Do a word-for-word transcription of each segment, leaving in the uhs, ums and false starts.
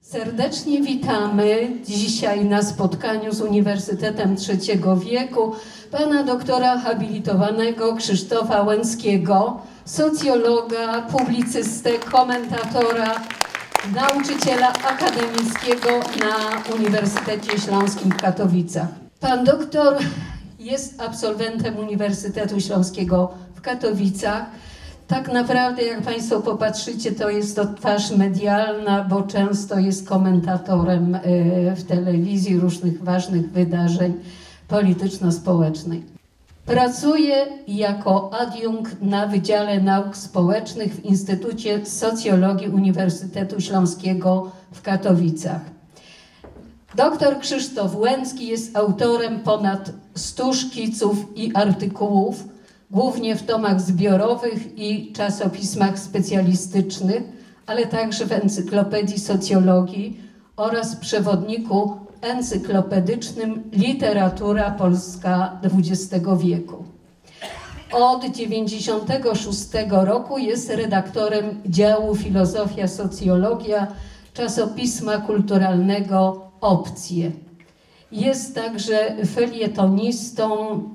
Serdecznie witamy dzisiaj na spotkaniu z Uniwersytetem Trzeciego Wieku pana doktora habilitowanego Krzysztofa Łęckiego, socjologa, publicystę, komentatora, nauczyciela akademickiego na Uniwersytecie Śląskim w Katowicach. Pan doktor jest absolwentem Uniwersytetu Śląskiego w Katowicach. Tak naprawdę, jak Państwo popatrzycie, to jest to twarz medialna, bo często jest komentatorem w telewizji różnych ważnych wydarzeń polityczno-społecznych. Pracuje jako adiunkt na Wydziale Nauk Społecznych w Instytucie Socjologii Uniwersytetu Śląskiego w Katowicach. Doktor Krzysztof Łęcki jest autorem ponad stu szkiców i artykułów, głównie w tomach zbiorowych i czasopismach specjalistycznych, ale także w Encyklopedii Socjologii oraz przewodniku encyklopedycznym Literatura Polska dwudziestego wieku. Od tysiąc dziewięćset dziewięćdziesiątego szóstego roku jest redaktorem działu Filozofia Socjologia czasopisma kulturalnego Opcje. Jest także felietonistą,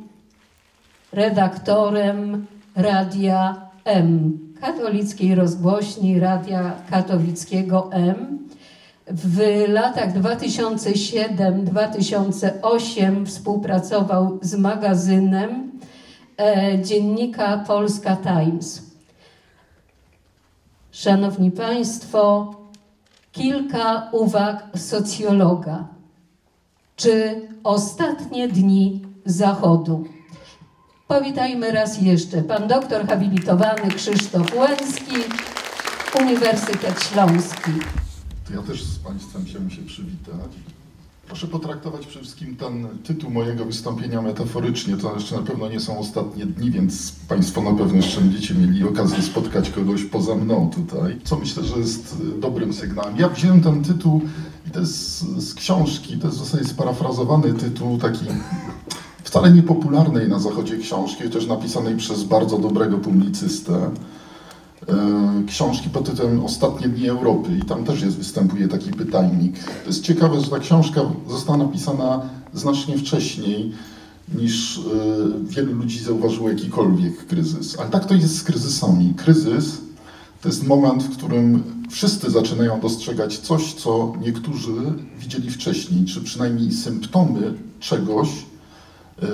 redaktorem Radia M, katolickiej rozgłośni Radia Katowickiego M. W latach dwa tysiące siódmym do dwa tysiące ósmego współpracował z magazynem e, dziennika Polska Times. Szanowni Państwo, kilka uwag socjologa. Czy ostatnie dni Zachodu? Powitajmy raz jeszcze. Pan doktor habilitowany Krzysztof Łęcki, Uniwersytet Śląski. To ja też z Państwem się muszę przywitać. Proszę potraktować przede wszystkim ten tytuł mojego wystąpienia metaforycznie. To jeszcze na pewno nie są ostatnie dni, więc Państwo na pewno jeszcze będziecie mieli okazję spotkać kogoś poza mną tutaj, co myślę, że jest dobrym sygnałem. Ja wziąłem ten tytuł i to jest z książki, to jest w zasadzie sparafrazowany tytuł, taki wcale niepopularnej na Zachodzie książki, też napisanej przez bardzo dobrego publicystę. Książki pod tytułem Ostatnie dni Europy i tam też jest, występuje taki pytajnik. To jest ciekawe, że ta książka została napisana znacznie wcześniej niż wielu ludzi zauważyło jakikolwiek kryzys. Ale tak to jest z kryzysami. Kryzys to jest moment, w którym wszyscy zaczynają dostrzegać coś, co niektórzy widzieli wcześniej, czy przynajmniej symptomy czegoś yy,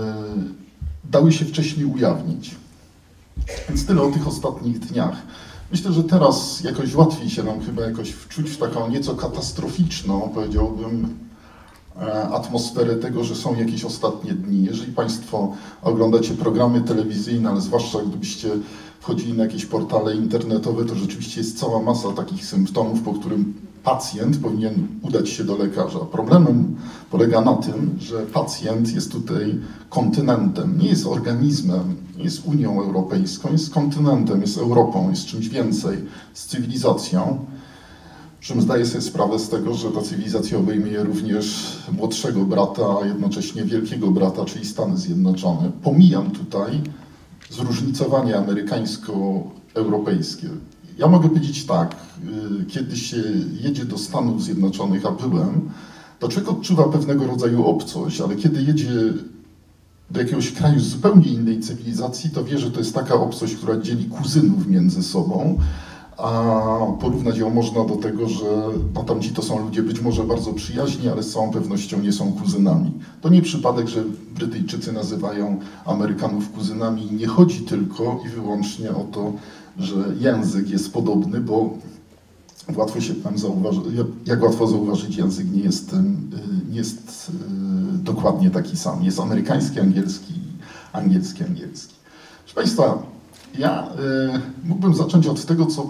dały się wcześniej ujawnić. Więc tyle o tych ostatnich dniach. Myślę, że teraz jakoś łatwiej się nam chyba jakoś wczuć w taką nieco katastroficzną, powiedziałbym, atmosferę tego, że są jakieś ostatnie dni. Jeżeli Państwo oglądacie programy telewizyjne, ale zwłaszcza gdybyście wchodzili na jakieś portale internetowe, to rzeczywiście jest cała masa takich symptomów, po którym pacjent powinien udać się do lekarza. Problemem polega na tym, że pacjent jest tutaj kontynentem, nie jest organizmem, nie jest Unią Europejską, jest kontynentem, jest Europą, jest czymś więcej, z cywilizacją. Przy czym zdaję sobie sprawę z tego, że ta cywilizacja obejmuje również młodszego brata, a jednocześnie wielkiego brata, czyli Stany Zjednoczone. Pomijam tutaj zróżnicowanie amerykańsko-europejskie. Ja mogę powiedzieć tak, kiedy się jedzie do Stanów Zjednoczonych, a byłem, to człowiek odczuwa pewnego rodzaju obcość, ale kiedy jedzie do jakiegoś kraju z zupełnie innej cywilizacji, to wie, że to jest taka obcość, która dzieli kuzynów między sobą, a porównać ją można do tego, że no, tamci to są ludzie być może bardzo przyjaźni, ale z całą pewnością nie są kuzynami. To nie przypadek, że Brytyjczycy nazywają Amerykanów kuzynami i nie chodzi tylko i wyłącznie o to, że język jest podobny, bo łatwo się tam zauważy, jak łatwo zauważyć, język nie jest, nie jest dokładnie taki sam. Jest amerykański, angielski, angielski, angielski. Proszę Państwa, ja y, mógłbym zacząć od tego, co y,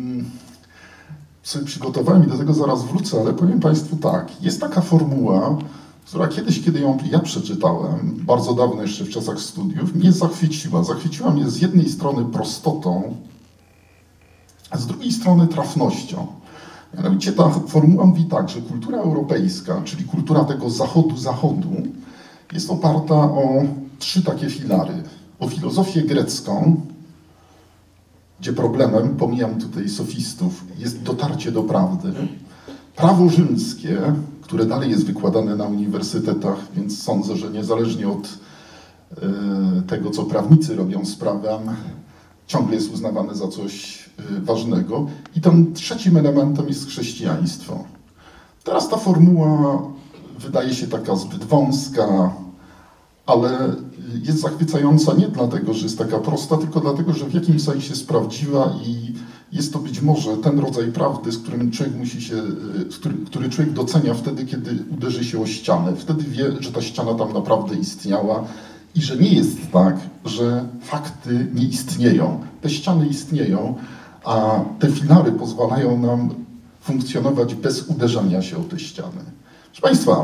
sobie przygotowałem i do tego zaraz wrócę, ale powiem Państwu tak, jest taka formuła, która kiedyś, kiedy ją ja przeczytałem, bardzo dawno jeszcze w czasach studiów, mnie zachwyciła. Zachwyciła mnie z jednej strony prostotą, a z drugiej strony trafnością. Mianowicie ta formuła mówi tak, że kultura europejska, czyli kultura tego zachodu-zachodu, jest oparta o trzy takie filary. O filozofię grecką, gdzie problemem, pomijam tutaj sofistów, jest dotarcie do prawdy. prawo rzymskie, które dalej jest wykładane na uniwersytetach, więc sądzę, że niezależnie od y, tego, co prawnicy robią z prawem, ciągle jest uznawane za coś y, ważnego. I tym trzecim elementem jest chrześcijaństwo. Teraz ta formuła wydaje się taka zbyt wąska, ale jest zachwycająca nie dlatego, że jest taka prosta, tylko dlatego, że w jakimś sensie jest prawdziwa i jest to być może ten rodzaj prawdy, z którym człowiek musi się, który, który człowiek docenia wtedy, kiedy uderzy się o ścianę. Wtedy wie, że ta ściana tam naprawdę istniała i że nie jest tak, że fakty nie istnieją. Te ściany istnieją, a te filary pozwalają nam funkcjonować bez uderzania się o te ściany. Proszę Państwa,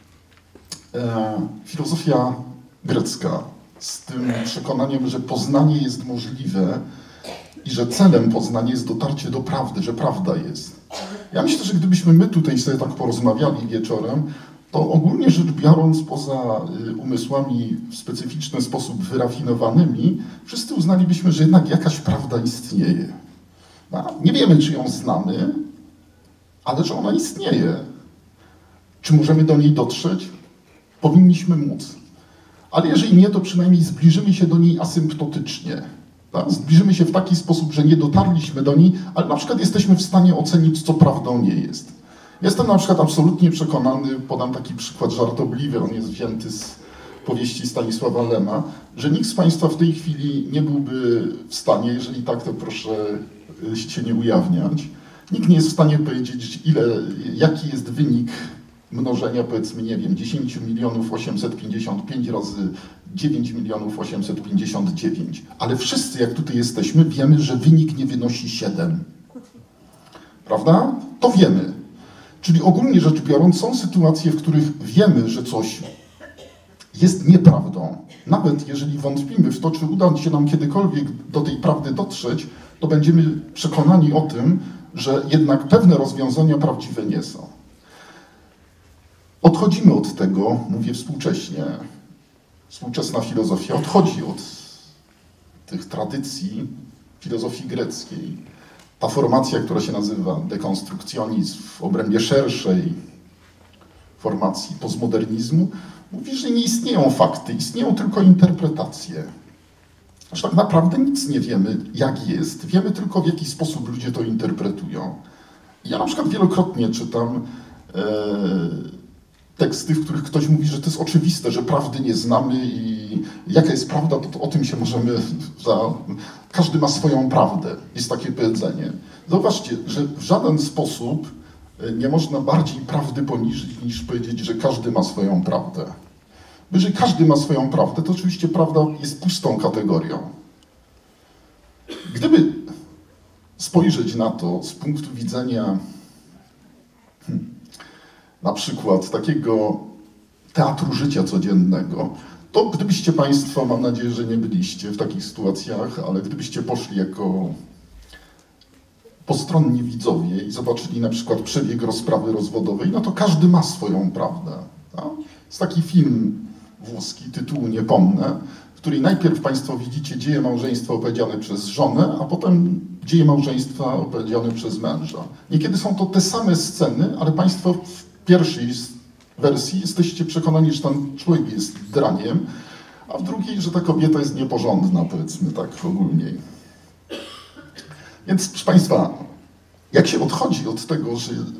e, filozofia grecka z tym przekonaniem, że poznanie jest możliwe i że celem poznania jest dotarcie do prawdy, że prawda jest. Ja myślę, że gdybyśmy my tutaj sobie tak porozmawiali wieczorem, to ogólnie rzecz biorąc, poza umysłami w specyficzny sposób wyrafinowanymi, wszyscy uznalibyśmy, że jednak jakaś prawda istnieje. No, nie wiemy, czy ją znamy, ale że ona istnieje. Czy możemy do niej dotrzeć? Powinniśmy móc. Ale jeżeli nie, to przynajmniej zbliżymy się do niej asymptotycznie. Tak? Zbliżymy się w taki sposób, że nie dotarliśmy do niej, ale na przykład jesteśmy w stanie ocenić, co prawdą nie jest. Jestem na przykład absolutnie przekonany, podam taki przykład żartobliwy, on jest wzięty z powieści Stanisława Lema, że nikt z Państwa w tej chwili nie byłby w stanie, jeżeli tak, to proszę się nie ujawniać, nikt nie jest w stanie powiedzieć, ile, jaki jest wynik mnożenia, powiedzmy, nie wiem, dziesięć milionów osiemset pięćdziesiąt pięć razy dziewięć milionów osiemset pięćdziesiąt dziewięć. Ale wszyscy, jak tutaj jesteśmy, wiemy, że wynik nie wynosi siedem. Prawda? To wiemy. Czyli ogólnie rzecz biorąc, są sytuacje, w których wiemy, że coś jest nieprawdą. Nawet jeżeli wątpimy w to, czy uda się nam kiedykolwiek do tej prawdy dotrzeć, to będziemy przekonani o tym, że jednak pewne rozwiązania prawdziwe nie są. Odchodzimy od tego, mówię współcześnie, współczesna filozofia odchodzi od tych tradycji filozofii greckiej. Ta formacja, która się nazywa dekonstrukcjonizm w obrębie szerszej formacji postmodernizmu, mówi, że nie istnieją fakty, istnieją tylko interpretacje. Aż tak naprawdę nic nie wiemy, jak jest. Wiemy tylko, w jaki sposób ludzie to interpretują. Ja na przykład wielokrotnie czytam e, teksty, w których ktoś mówi, że to jest oczywiste, że prawdy nie znamy i jaka jest prawda, to, to o tym się możemy... Za, każdy ma swoją prawdę, jest takie powiedzenie. Zauważcie, że w żaden sposób nie można bardziej prawdy poniżyć, niż powiedzieć, że każdy ma swoją prawdę. Bo jeżeli każdy ma swoją prawdę, to oczywiście prawda jest pustą kategorią. Gdyby spojrzeć na to z punktu widzenia hmm, na przykład takiego teatru życia codziennego, to gdybyście Państwo, mam nadzieję, że nie byliście w takich sytuacjach, ale gdybyście poszli jako postronni widzowie i zobaczyli na przykład przebieg rozprawy rozwodowej, no to każdy ma swoją prawdę. Tak? Jest taki film włoski, tytułu nie pomnę, w której najpierw Państwo widzicie dzieje małżeństwa opowiedziane przez żonę, a potem dzieje małżeństwa opowiedziane przez męża. Niekiedy są to te same sceny, ale Państwo w pierwszej wersji jesteście przekonani, że ten człowiek jest draniem, a w drugiej, że ta kobieta jest nieporządna, powiedzmy tak ogólniej. Więc, proszę Państwa, jak się odchodzi od tego, że yy,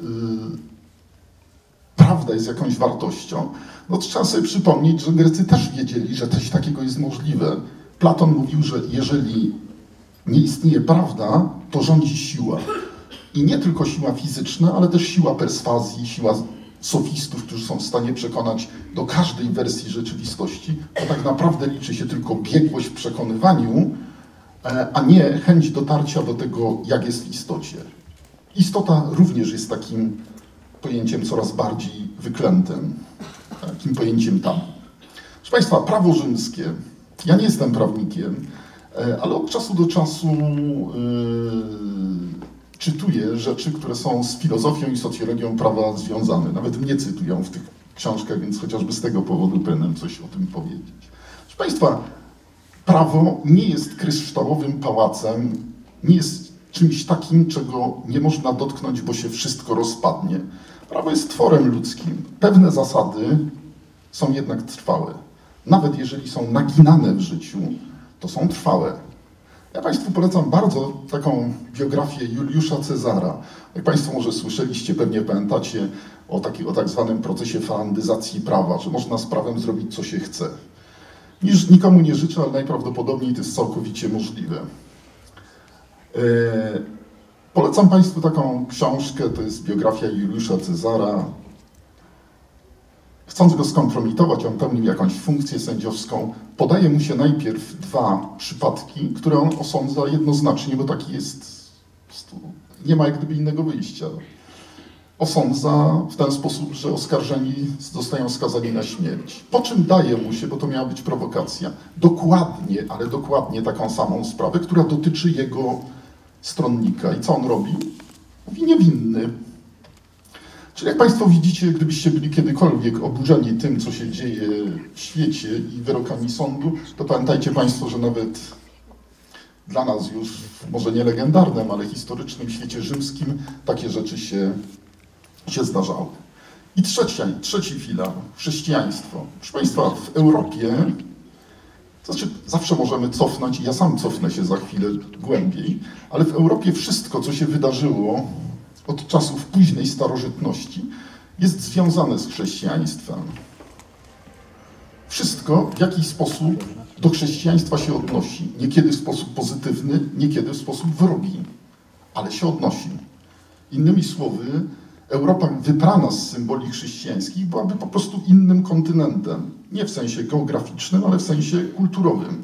prawda jest jakąś wartością, no to trzeba sobie przypomnieć, że Grecy też wiedzieli, że coś takiego jest możliwe. Platon mówił, że jeżeli nie istnieje prawda, to rządzi siła. I nie tylko siła fizyczna, ale też siła perswazji, siła sofistów, którzy są w stanie przekonać do każdej wersji rzeczywistości, bo tak naprawdę liczy się tylko biegłość w przekonywaniu, a nie chęć dotarcia do tego, jak jest w istocie. Istota również jest takim pojęciem coraz bardziej wyklętym, takim pojęciem tabu. Proszę Państwa, prawo rzymskie. Ja nie jestem prawnikiem, ale od czasu do czasu yy, czytuję rzeczy, które są z filozofią i socjologią prawa związane. Nawet mnie cytują w tych książkach, więc chociażby z tego powodu powinienem coś o tym powiedzieć. Proszę Państwa, prawo nie jest kryształowym pałacem, nie jest czymś takim, czego nie można dotknąć, bo się wszystko rozpadnie. Prawo jest tworem ludzkim. Pewne zasady są jednak trwałe. Nawet jeżeli są naginane w życiu, to są trwałe. Ja Państwu polecam bardzo taką biografię Juliusza Cezara. Jak Państwo może słyszeliście, pewnie pamiętacie o, taki, o tak zwanym procesie falandyzacji prawa, że można z prawem zrobić, co się chce. Niż nikomu nie życzę, ale najprawdopodobniej to jest całkowicie możliwe. Yy, polecam Państwu taką książkę, to jest biografia Juliusza Cezara. Chcąc go skompromitować, on pełnił jakąś funkcję sędziowską, podaje mu się najpierw dwa przypadki, które on osądza jednoznacznie, bo taki jest, nie ma jak gdyby innego wyjścia. Osądza w ten sposób, że oskarżeni zostają skazani na śmierć. Po czym daje mu się, bo to miała być prowokacja, dokładnie, ale dokładnie taką samą sprawę, która dotyczy jego stronnika. I co on robi? Mówi niewinny. Czyli jak Państwo widzicie, gdybyście byli kiedykolwiek oburzeni tym, co się dzieje w świecie i wyrokami sądu, to pamiętajcie Państwo, że nawet dla nas już, może nie legendarnym, ale historycznym świecie rzymskim takie rzeczy się, się zdarzały. I trzecia, trzeci filar, chrześcijaństwo. Proszę Państwa, w Europie, to znaczy zawsze możemy cofnąć, i ja sam cofnę się za chwilę głębiej, ale w Europie wszystko, co się wydarzyło od czasów późnej starożytności, jest związane z chrześcijaństwem. Wszystko w jakiś sposób do chrześcijaństwa się odnosi. Niekiedy w sposób pozytywny, niekiedy w sposób wrogi, ale się odnosi. Innymi słowy, Europa wyprana z symboli chrześcijańskich byłaby po prostu innym kontynentem. Nie w sensie geograficznym, ale w sensie kulturowym.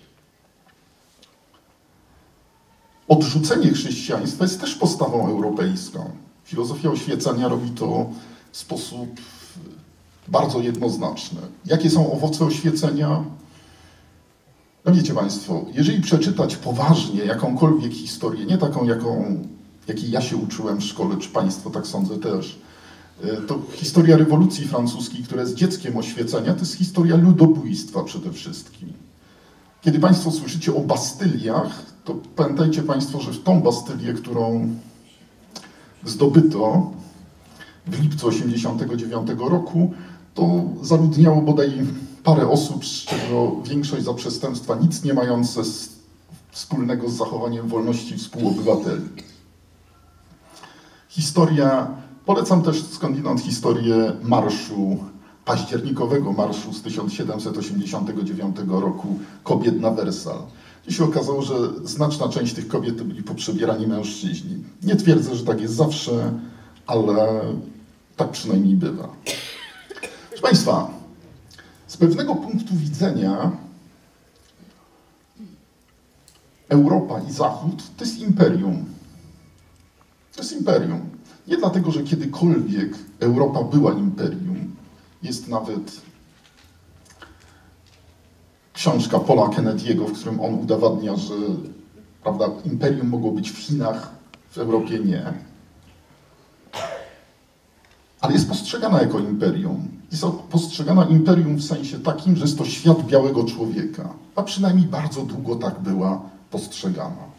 Odrzucenie chrześcijaństwa jest też postawą europejską. Filozofia oświecenia robi to w sposób bardzo jednoznaczny. Jakie są owoce oświecenia? No wiecie Państwo, jeżeli przeczytać poważnie jakąkolwiek historię, nie taką, jaką, jakiej ja się uczyłem w szkole, czy Państwo tak sądzę też, to historia rewolucji francuskiej, która jest dzieckiem oświecenia, to jest historia ludobójstwa przede wszystkim. Kiedy Państwo słyszycie o Bastyliach, to pamiętajcie Państwo, że w tą Bastylię, którą zdobyto w lipcu osiemdziesiątego dziewiątego roku, to zaludniało bodaj parę osób, z czego większość za przestępstwa nic nie mające z, wspólnego z zachowaniem wolności współobywateli. Historia, polecam też skądinąd historię marszu, październikowego marszu z tysiąc siedemset osiemdziesiątego dziewiątego roku kobiet na Wersal. I się okazało, że znaczna część tych kobiet to byli poprzebierani mężczyźni. Nie twierdzę, że tak jest zawsze, ale tak przynajmniej bywa. Proszę Państwa, z pewnego punktu widzenia Europa i Zachód to jest imperium. To jest imperium. Nie dlatego, że kiedykolwiek Europa była imperium. Jest nawet książka Paula Kennedy'ego, w którym on udowadnia, że prawda, imperium mogło być w Chinach, w Europie nie. Ale jest postrzegana jako imperium. Jest postrzegana imperium w sensie takim, że jest to świat białego człowieka. A przynajmniej bardzo długo tak była postrzegana.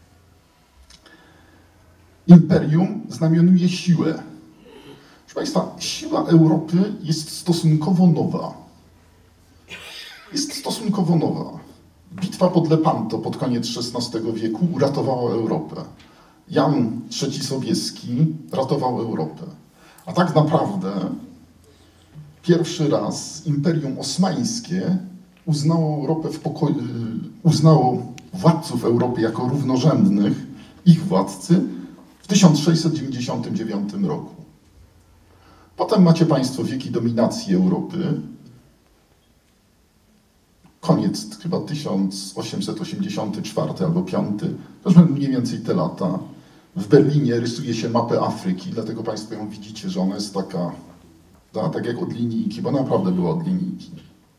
Imperium znamionuje siłę. Proszę Państwa, siła Europy jest stosunkowo nowa. Jest stosunkowo nowa. Bitwa pod Lepanto pod koniec szesnastego wieku uratowała Europę. Jan trzeci Sobieski ratował Europę. A tak naprawdę pierwszy raz Imperium Osmańskie uznało Europę w pokoju, uznało władców Europy jako równorzędnych ich władcy w tysiąc sześćset dziewięćdziesiątym dziewiątym roku. Potem macie Państwo wieki dominacji Europy. Koniec chyba tysiąc osiemset osiemdziesiąty czwarty albo piąty, to już mniej więcej te lata. W Berlinie rysuje się mapę Afryki, dlatego Państwo ją widzicie, że ona jest taka, ta, tak jak od linijki, bo naprawdę była od linijki.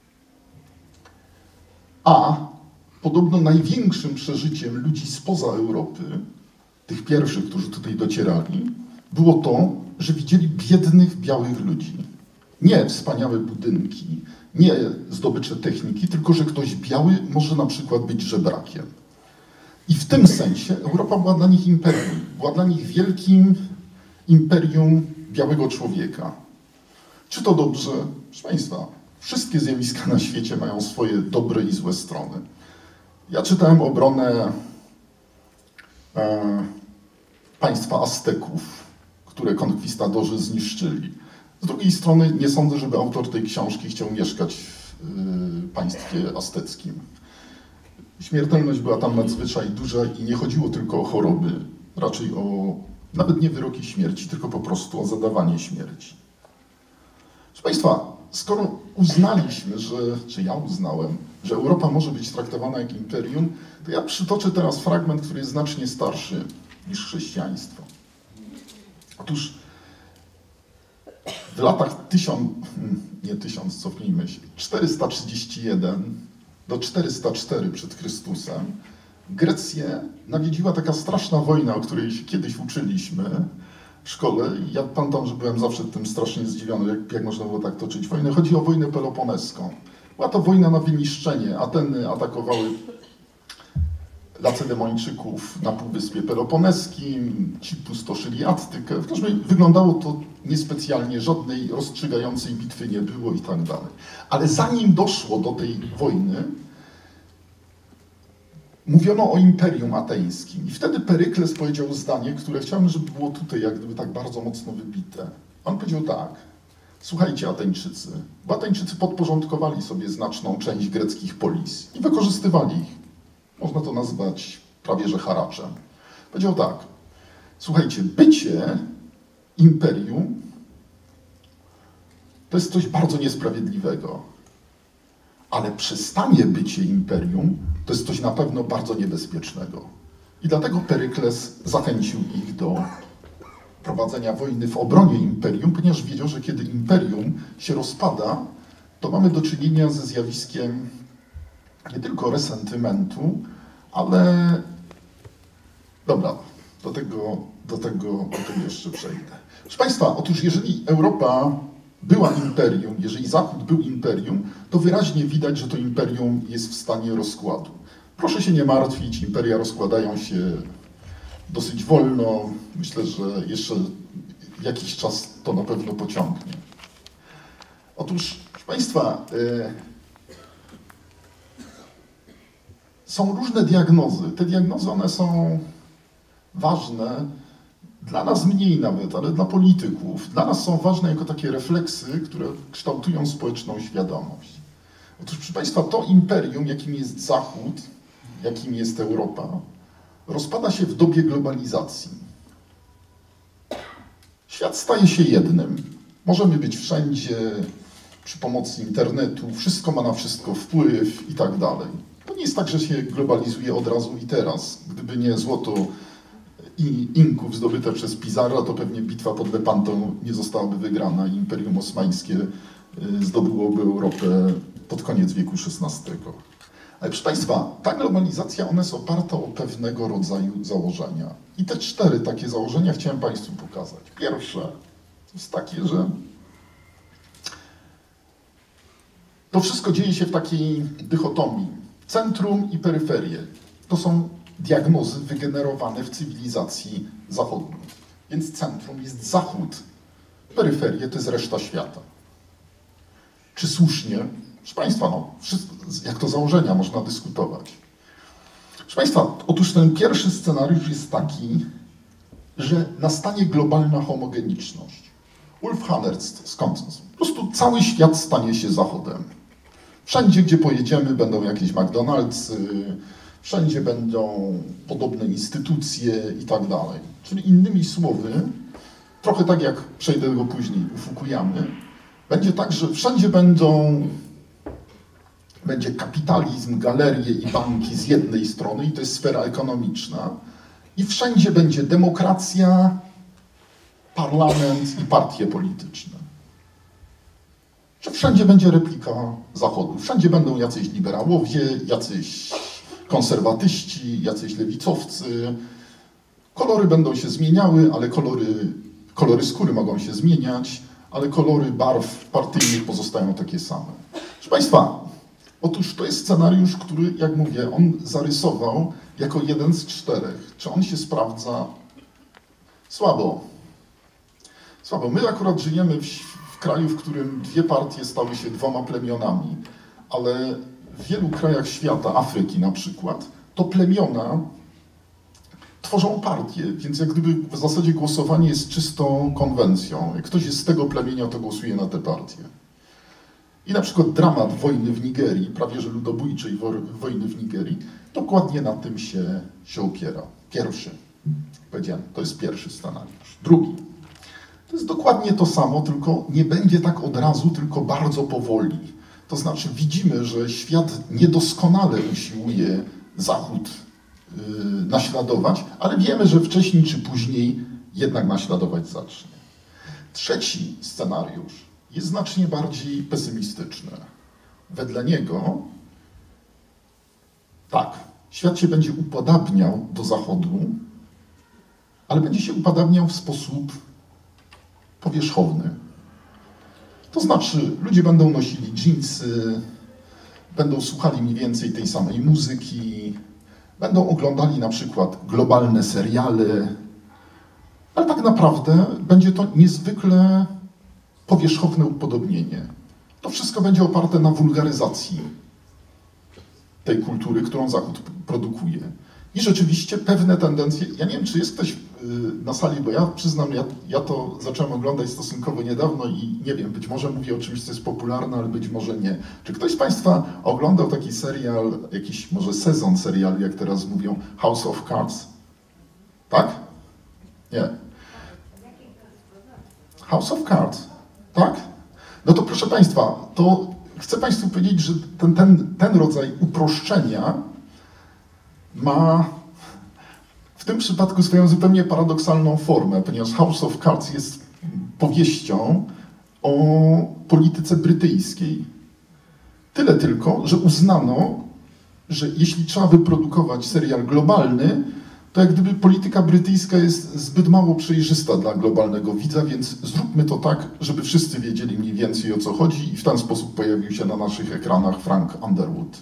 A podobno największym przeżyciem ludzi spoza Europy, tych pierwszych, którzy tutaj docierali, było to, że widzieli biednych, białych ludzi. Nie wspaniałe budynki, nie zdobycze techniki, tylko że ktoś biały może na przykład być żebrakiem. I w tym sensie Europa była dla nich imperium. Była dla nich wielkim imperium białego człowieka. Czy to dobrze? Proszę Państwa, wszystkie zjawiska na świecie mają swoje dobre i złe strony. Ja czytałem obronę e, państwa Azteków, które konkwistadorzy zniszczyli. Z drugiej strony nie sądzę, żeby autor tej książki chciał mieszkać w y, państwie azteckim. Śmiertelność była tam nadzwyczaj duża i nie chodziło tylko o choroby, raczej o nawet nie wyroki śmierci, tylko po prostu o zadawanie śmierci. Proszę Państwa, skoro uznaliśmy, że, czy ja uznałem, że Europa może być traktowana jak imperium, to ja przytoczę teraz fragment, który jest znacznie starszy niż chrześcijaństwo. Otóż w latach tysiąc, nie tysiąc, cofnijmy się, czterysta trzydzieści jeden do czterysta cztery przed Chrystusem Grecję nawiedziła taka straszna wojna, o której się kiedyś uczyliśmy w szkole. Ja pamiętam, że byłem zawsze tym strasznie zdziwiony, jak, jak można było tak toczyć wojnę. Chodzi o wojnę peloponeską. Była to wojna na wyniszczenie. Ateny atakowały Lacedemończyków na Półwyspie Peloponeskim, ci pustoszyli Attykę. W każdym razie wyglądało to niespecjalnie, żadnej rozstrzygającej bitwy nie było i tak dalej. Ale zanim doszło do tej wojny, mówiono o Imperium Ateńskim. I wtedy Perykles powiedział zdanie, które chciałbym, żeby było tutaj jak gdyby tak bardzo mocno wybite. On powiedział tak: słuchajcie, Ateńczycy, bo Ateńczycy podporządkowali sobie znaczną część greckich polis i wykorzystywali ich. Można to nazwać prawie że haraczem. Powiedział tak: słuchajcie, bycie imperium to jest coś bardzo niesprawiedliwego, ale przestanie bycie imperium to jest coś na pewno bardzo niebezpiecznego. I dlatego Perykles zachęcił ich do prowadzenia wojny w obronie imperium, ponieważ wiedział, że kiedy imperium się rozpada, to mamy do czynienia ze zjawiskiem nie tylko resentymentu, ale dobra, do tego, do tego, do tego jeszcze przejdę. Proszę Państwa, otóż jeżeli Europa była imperium, jeżeli Zachód był imperium, to wyraźnie widać, że to imperium jest w stanie rozkładu. Proszę się nie martwić, imperia rozkładają się dosyć wolno. Myślę, że jeszcze jakiś czas to na pewno pociągnie. Otóż, proszę Państwa, yy, są różne diagnozy. Te diagnozy, one są ważne, dla nas mniej nawet, ale dla polityków. Dla nas są ważne jako takie refleksy, które kształtują społeczną świadomość. Otóż, proszę Państwa, to imperium, jakim jest Zachód, jakim jest Europa, rozpada się w dobie globalizacji. Świat staje się jednym. Możemy być wszędzie przy pomocy internetu, wszystko ma na wszystko wpływ i tak dalej. To nie jest tak, że się globalizuje od razu i teraz. Gdyby nie złoto i Inków zdobyte przez Pizarra, to pewnie bitwa pod Lepantą nie zostałaby wygrana i Imperium Osmańskie zdobyłoby Europę pod koniec wieku szesnastego. Ale proszę Państwa, ta globalizacja, ona jest oparta o pewnego rodzaju założenia. I te cztery takie założenia chciałem Państwu pokazać. Pierwsze to jest takie, że to wszystko dzieje się w takiej dychotomii. Centrum i peryferię. To są diagnozy wygenerowane w cywilizacji zachodniej. Więc centrum jest Zachód, peryferię to jest reszta świata. Czy słusznie? Proszę Państwa, no, jak to założenia można dyskutować. Proszę Państwa, otóż ten pierwszy scenariusz jest taki, że nastanie globalna homogeniczność. Ulf Hannerst, skąd? Po prostu cały świat stanie się Zachodem. Wszędzie, gdzie pojedziemy, będą jakieś McDonald'sy, wszędzie będą podobne instytucje i tak dalej. Czyli innymi słowy, trochę tak jak przejdę do tego później u Fukuyamy, będzie tak, że wszędzie będą, będzie kapitalizm, galerie i banki z jednej strony i to jest sfera ekonomiczna i wszędzie będzie demokracja, parlament i partie polityczne. Że wszędzie będzie replika Zachodu. Wszędzie będą jacyś liberałowie, jacyś konserwatyści, jacyś lewicowcy. Kolory będą się zmieniały, ale kolory, kolory skóry mogą się zmieniać, ale kolory barw partyjnych pozostają takie same. Proszę Państwa, otóż to jest scenariusz, który, jak mówię, on zarysował jako jeden z czterech. Czy on się sprawdza? Słabo. Słabo. My akurat żyjemy w, w kraju, w którym dwie partie stały się dwoma plemionami, ale w wielu krajach świata, Afryki na przykład, to plemiona tworzą partie, więc jak gdyby w zasadzie głosowanie jest czystą konwencją. Jak ktoś jest z tego plemienia, to głosuje na tę partię. I na przykład dramat wojny w Nigerii, prawie że ludobójczej wojny w Nigerii, dokładnie na tym się, się opiera. Pierwszy, powiedziałem, to jest pierwszy scenariusz. Drugi, to jest dokładnie to samo, tylko nie będzie tak od razu, tylko bardzo powoli. To znaczy widzimy, że świat niedoskonale usiłuje Zachód yy, naśladować, ale wiemy, że wcześniej czy później jednak naśladować zacznie. Trzeci scenariusz jest znacznie bardziej pesymistyczny. Wedle niego, tak, świat się będzie upodabniał do Zachodu, ale będzie się upodabniał w sposób powierzchowny. To znaczy, ludzie będą nosili dżinsy, będą słuchali mniej więcej tej samej muzyki, będą oglądali na przykład globalne seriale, ale tak naprawdę będzie to niezwykle powierzchowne upodobnienie. To wszystko będzie oparte na wulgaryzacji tej kultury, którą Zachód produkuje. I rzeczywiście pewne tendencje, ja nie wiem, czy jest ktoś na sali, bo ja przyznam, ja, ja to zacząłem oglądać stosunkowo niedawno i nie wiem, być może mówię o czymś, co jest popularne, ale być może nie. Czy ktoś z Państwa oglądał taki serial, jakiś może sezon serialu, jak teraz mówią, House of Cards? Tak? Nie. House of Cards, tak? No to proszę Państwa, to chcę Państwu powiedzieć, że ten, ten, ten rodzaj uproszczenia ma w tym przypadku swoją zupełnie paradoksalną formę, ponieważ House of Cards jest powieścią o polityce brytyjskiej. Tyle tylko, że uznano, że jeśli trzeba wyprodukować serial globalny, to jak gdyby polityka brytyjska jest zbyt mało przejrzysta dla globalnego widza, więc zróbmy to tak, żeby wszyscy wiedzieli mniej więcej, o co chodzi, i w ten sposób pojawił się na naszych ekranach Frank Underwood.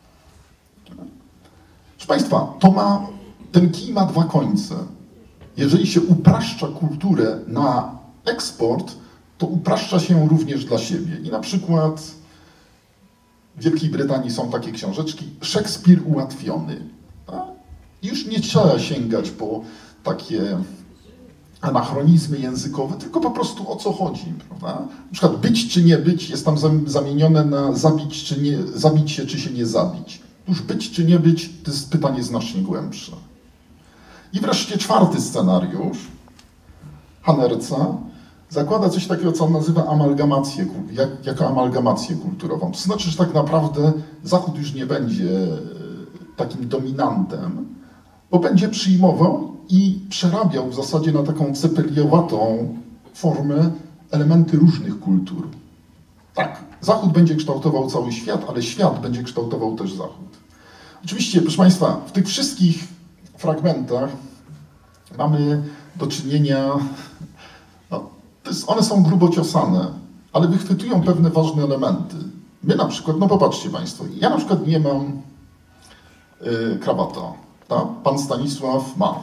Proszę Państwa, to ma, ten kij ma dwa końce. Jeżeli się upraszcza kulturę na eksport, to upraszcza się ją również dla siebie. I na przykład w Wielkiej Brytanii są takie książeczki Szekspir ułatwiony. Tak? Już nie trzeba sięgać po takie anachronizmy językowe, tylko po prostu o co chodzi. Prawda? Na przykład być czy nie być jest tam zamienione na zabić, czy nie, zabić się, czy się nie zabić. Już być czy nie być, to jest pytanie znacznie głębsze. I wreszcie czwarty scenariusz Hanerca zakłada coś takiego, co on nazywa amalgamację, jak, jako amalgamację kulturową. To znaczy, że tak naprawdę Zachód już nie będzie takim dominantem, bo będzie przyjmował i przerabiał w zasadzie na taką cepeliowatą formę elementy różnych kultur. Tak, Zachód będzie kształtował cały świat, ale świat będzie kształtował też Zachód. Oczywiście, proszę Państwa, w tych wszystkich fragmentach mamy do czynienia, no, to jest, one są grubo ciosane, ale wychwytują pewne ważne elementy. My na przykład, no popatrzcie Państwo, ja na przykład nie mam yy, krawata, tak? Pan Stanisław ma.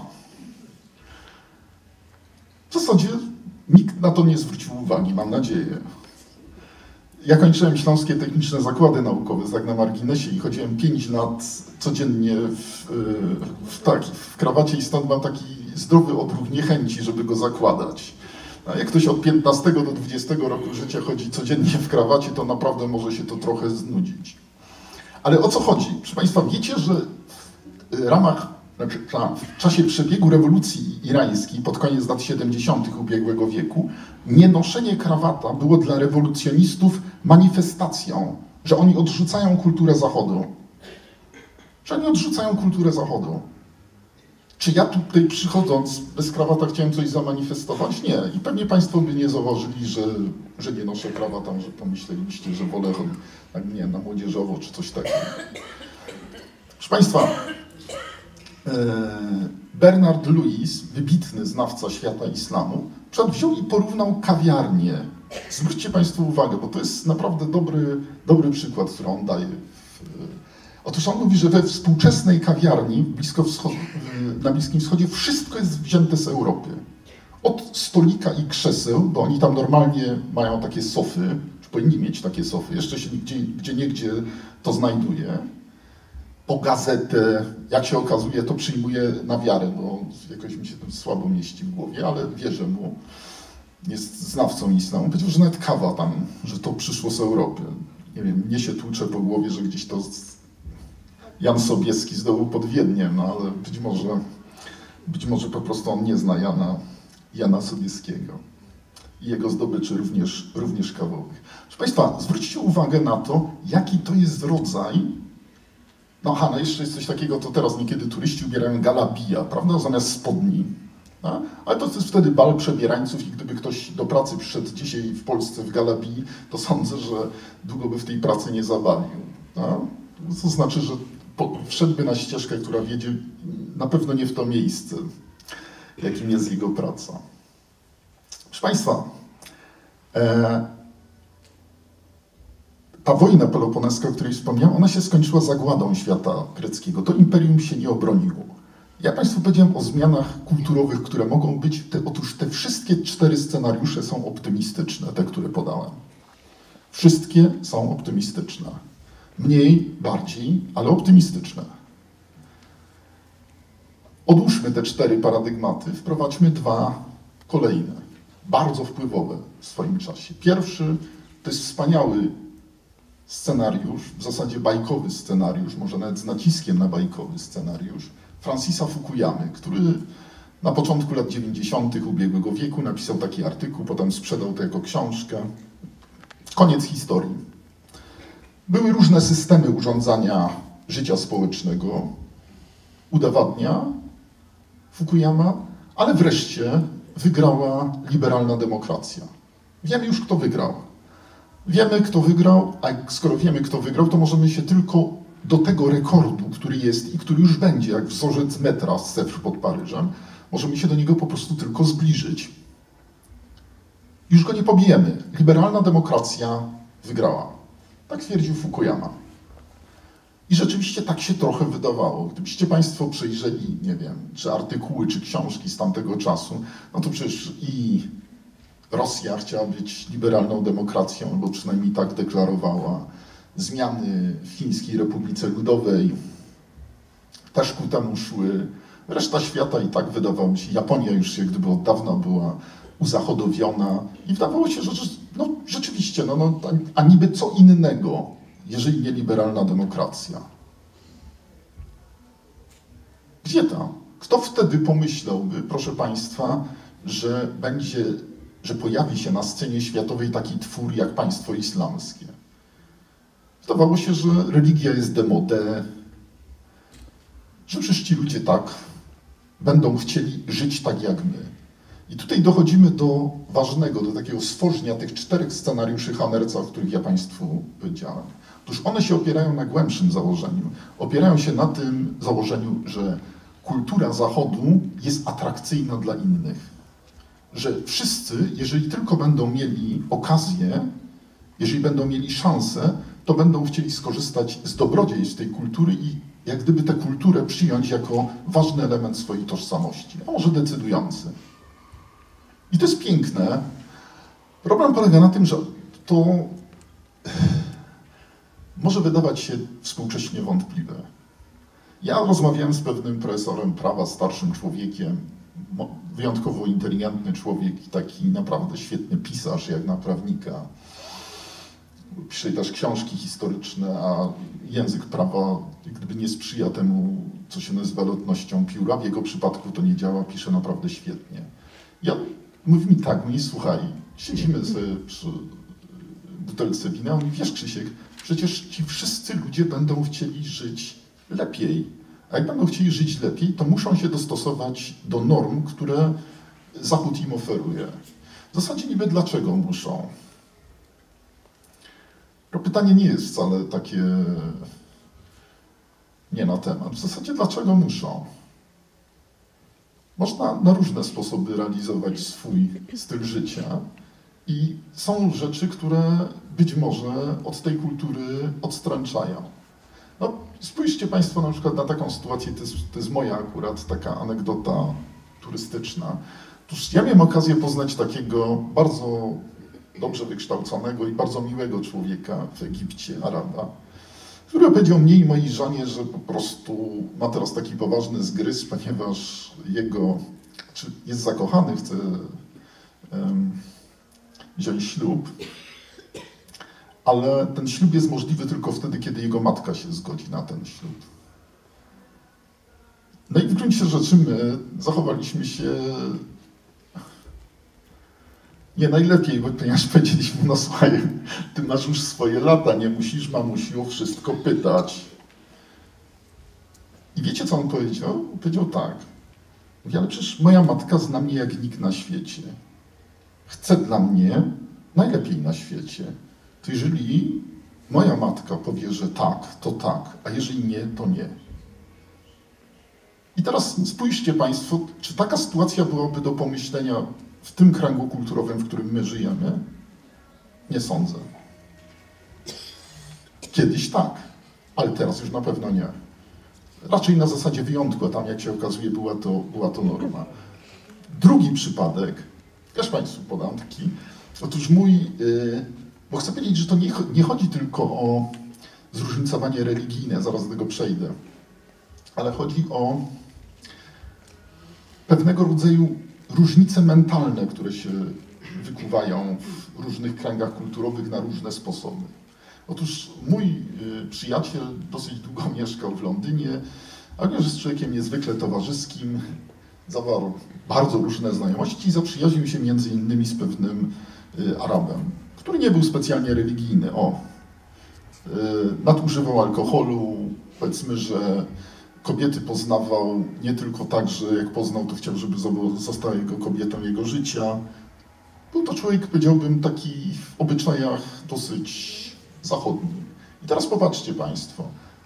W zasadzie nikt na to nie zwrócił uwagi, mam nadzieję. Ja kończyłem Śląskie Techniczne Zakłady Naukowe, tak na marginesie, i chodziłem pięć lat codziennie w, w, tak, w krawacie i stąd mam taki zdrowy odruch niechęci, żeby go zakładać. A jak ktoś od piętnastego do dwudziestego roku życia chodzi codziennie w krawacie, to naprawdę może się to trochę znudzić. Ale o co chodzi? Proszę Państwa, wiecie, że w ramach, znaczy w czasie przebiegu rewolucji irańskiej pod koniec lat siedemdziesiątych ubiegłego wieku nienoszenie krawata było dla rewolucjonistów manifestacją, że oni odrzucają kulturę Zachodu. Że oni odrzucają kulturę Zachodu. Czy ja tutaj przychodząc bez krawata chciałem coś zamanifestować? Nie. I pewnie Państwo by nie zauważyli, że, że nie noszę krawata, że pomyśleliście, że wolę, tak nie, na młodzieżowo czy coś takiego. Proszę Państwa, Bernard Lewis, wybitny znawca świata islamu, wziął i porównał kawiarnię. Zwróćcie Państwo uwagę, bo to jest naprawdę dobry, dobry przykład, który on daje. Otóż on mówi, że we współczesnej kawiarni blisko wschod- na Bliskim Wschodzie wszystko jest wzięte z Europy. Od stolika i krzeseł, bo oni tam normalnie mają takie sofy, czy powinni mieć takie sofy, jeszcze się gdzie, gdzie niegdzie to znajduje, po gazetę, jak się okazuje, to przyjmuje na wiarę, bo jakoś mi się to słabo mieści w głowie, ale wierzę mu, jest znawcą islamu. Powiedział, że nawet kawa tam, że to przyszło z Europy. Nie wiem, mnie się tłucze po głowie, że gdzieś to Jan Sobieski zdobył pod Wiedniem, no ale być może, być może po prostu on nie zna Jana, Jana Sobieskiego i jego zdobyczy również, również kawowych. Proszę Państwa, zwróćcie uwagę na to, jaki to jest rodzaj. No aha, no jeszcze jest coś takiego, to teraz niekiedy turyści ubierają galabija, prawda, zamiast spodni. No? Ale to jest wtedy bal przebierańców i gdyby ktoś do pracy przyszedł dzisiaj w Polsce w galabii, to sądzę, że długo by w tej pracy nie zabawił. No? To znaczy, że po, wszedłby na ścieżkę, która wiedzie na pewno nie w to miejsce, jakim jest jego praca. Proszę Państwa, e, ta wojna peloponeska, o której wspomniałem, ona się skończyła zagładą świata greckiego. To imperium się nie obroniło. Ja Państwu powiedziałem o zmianach kulturowych, które mogą być. Te, otóż te wszystkie cztery scenariusze są optymistyczne, te, które podałem. Wszystkie są optymistyczne. Mniej, bardziej, ale optymistyczne. Odłóżmy te cztery paradygmaty, wprowadźmy dwa kolejne, bardzo wpływowe w swoim czasie. Pierwszy to jest wspaniały scenariusz, w zasadzie bajkowy scenariusz, może nawet z naciskiem na bajkowy scenariusz, Francisa Fukuyamy, który na początku lat dziewięćdziesiątych ubiegłego wieku napisał taki artykuł, potem sprzedał to jako książkę. Koniec historii. Były różne systemy urządzania życia społecznego, udowadnia Fukuyama, ale wreszcie wygrała liberalna demokracja. Wiemy już, kto wygrał. Wiemy, kto wygrał, a skoro wiemy, kto wygrał, to możemy się tylko do tego rekordu, który jest i który już będzie, jak wzorzec metra z Sewr pod Paryżem, możemy się do niego po prostu tylko zbliżyć. Już go nie pobijemy. Liberalna demokracja wygrała. Tak twierdził Fukuyama. I rzeczywiście tak się trochę wydawało. Gdybyście Państwo przejrzeli, nie wiem, czy artykuły, czy książki z tamtego czasu, no to przecież i Rosja chciała być liberalną demokracją, bo przynajmniej tak deklarowała. Zmiany w Chińskiej Republice Ludowej też ku temu szły. Reszta świata i tak wydawało się, Japonia już się gdyby od dawna była uzachodowiona i wydawało się, że no, rzeczywiście, no, no, a niby co innego, jeżeli nie liberalna demokracja. Gdzie tam? Kto wtedy pomyślałby, proszę Państwa, że będzie, że pojawi się na scenie światowej taki twór jak państwo islamskie? Wydawało się, że religia jest demode, że przecież ci ludzie tak będą chcieli żyć tak jak my. I tutaj dochodzimy do ważnego, do takiego stworzenia tych czterech scenariuszy Hanerca, o których ja Państwu powiedziałem. Otóż one się opierają na głębszym założeniu. Opierają się na tym założeniu, że kultura Zachodu jest atrakcyjna dla innych. Że wszyscy, jeżeli tylko będą mieli okazję, jeżeli będą mieli szansę, to będą chcieli skorzystać z dobrodziejstw tej kultury i jak gdyby tę kulturę przyjąć jako ważny element swojej tożsamości, a może decydujący. I to jest piękne. Problem polega na tym, że to może wydawać się współcześnie wątpliwe. Ja rozmawiałem z pewnym profesorem prawa, starszym człowiekiem, wyjątkowo inteligentny człowiek i taki naprawdę świetny pisarz jak na prawnika. Pisze też książki historyczne, a język prawa gdyby nie sprzyja temu, co się nazywa lotnością pióra. W jego przypadku to nie działa, pisze naprawdę świetnie. Ja, mówi mi tak, mówi, słuchaj, siedzimy sobie przy butelce wina, on mówi, wiesz Krzysiek, przecież ci wszyscy ludzie będą chcieli żyć lepiej. A jak będą chcieli żyć lepiej, to muszą się dostosować do norm, które Zachód im oferuje. W zasadzie niby dlaczego muszą? To pytanie nie jest wcale takie nie na temat. W zasadzie dlaczego muszą? Można na różne sposoby realizować swój styl życia i są rzeczy, które być może od tej kultury odstręczają. No, spójrzcie Państwo na przykład na taką sytuację, to jest, to jest moja akurat taka anegdota turystyczna. Otóż ja miałem okazję poznać takiego bardzo dobrze wykształconego i bardzo miłego człowieka w Egipcie, Araba, który powiedział mnie i mojej żonie, że po prostu ma teraz taki poważny zgryz, ponieważ jego, czy jest zakochany, chce um, wziąć ślub, ale ten ślub jest możliwy tylko wtedy, kiedy jego matka się zgodzi na ten ślub. No i w gruncie rzeczy my zachowaliśmy się nie najlepiej, bo ponieważ powiedzieliśmy, no słuchaj, ty masz już swoje lata, nie musisz mamusi o wszystko pytać. I wiecie, co on powiedział? On powiedział tak. Mówi, ale przecież moja matka zna mnie jak nikt na świecie. Chce dla mnie najlepiej na świecie. To jeżeli moja matka powie, że tak, to tak, a jeżeli nie, to nie. I teraz spójrzcie Państwo, czy taka sytuacja byłaby do pomyślenia w tym kręgu kulturowym, w którym my żyjemy? Nie sądzę. Kiedyś tak, ale teraz już na pewno nie. Raczej na zasadzie wyjątku, a tam jak się okazuje była to, była to norma. Drugi przypadek, też Państwu podam taki, otóż mój, yy, bo chcę powiedzieć, że to nie, nie chodzi tylko o zróżnicowanie religijne, zaraz do tego przejdę, ale chodzi o pewnego rodzaju różnice mentalne, które się wykuwają w różnych kręgach kulturowych na różne sposoby. Otóż mój y, przyjaciel dosyć długo mieszkał w Londynie, ale jest człowiekiem niezwykle towarzyskim, zawarł bardzo różne znajomości i zaprzyjaźnił się między innymi z pewnym y, Arabem, który nie był specjalnie religijny. O, y, nadużywał alkoholu, powiedzmy, że kobiety poznawał nie tylko tak, że jak poznał, to chciał, żeby została jego kobietą jego życia. Był to człowiek, powiedziałbym, taki w obyczajach dosyć zachodni. I teraz popatrzcie Państwo.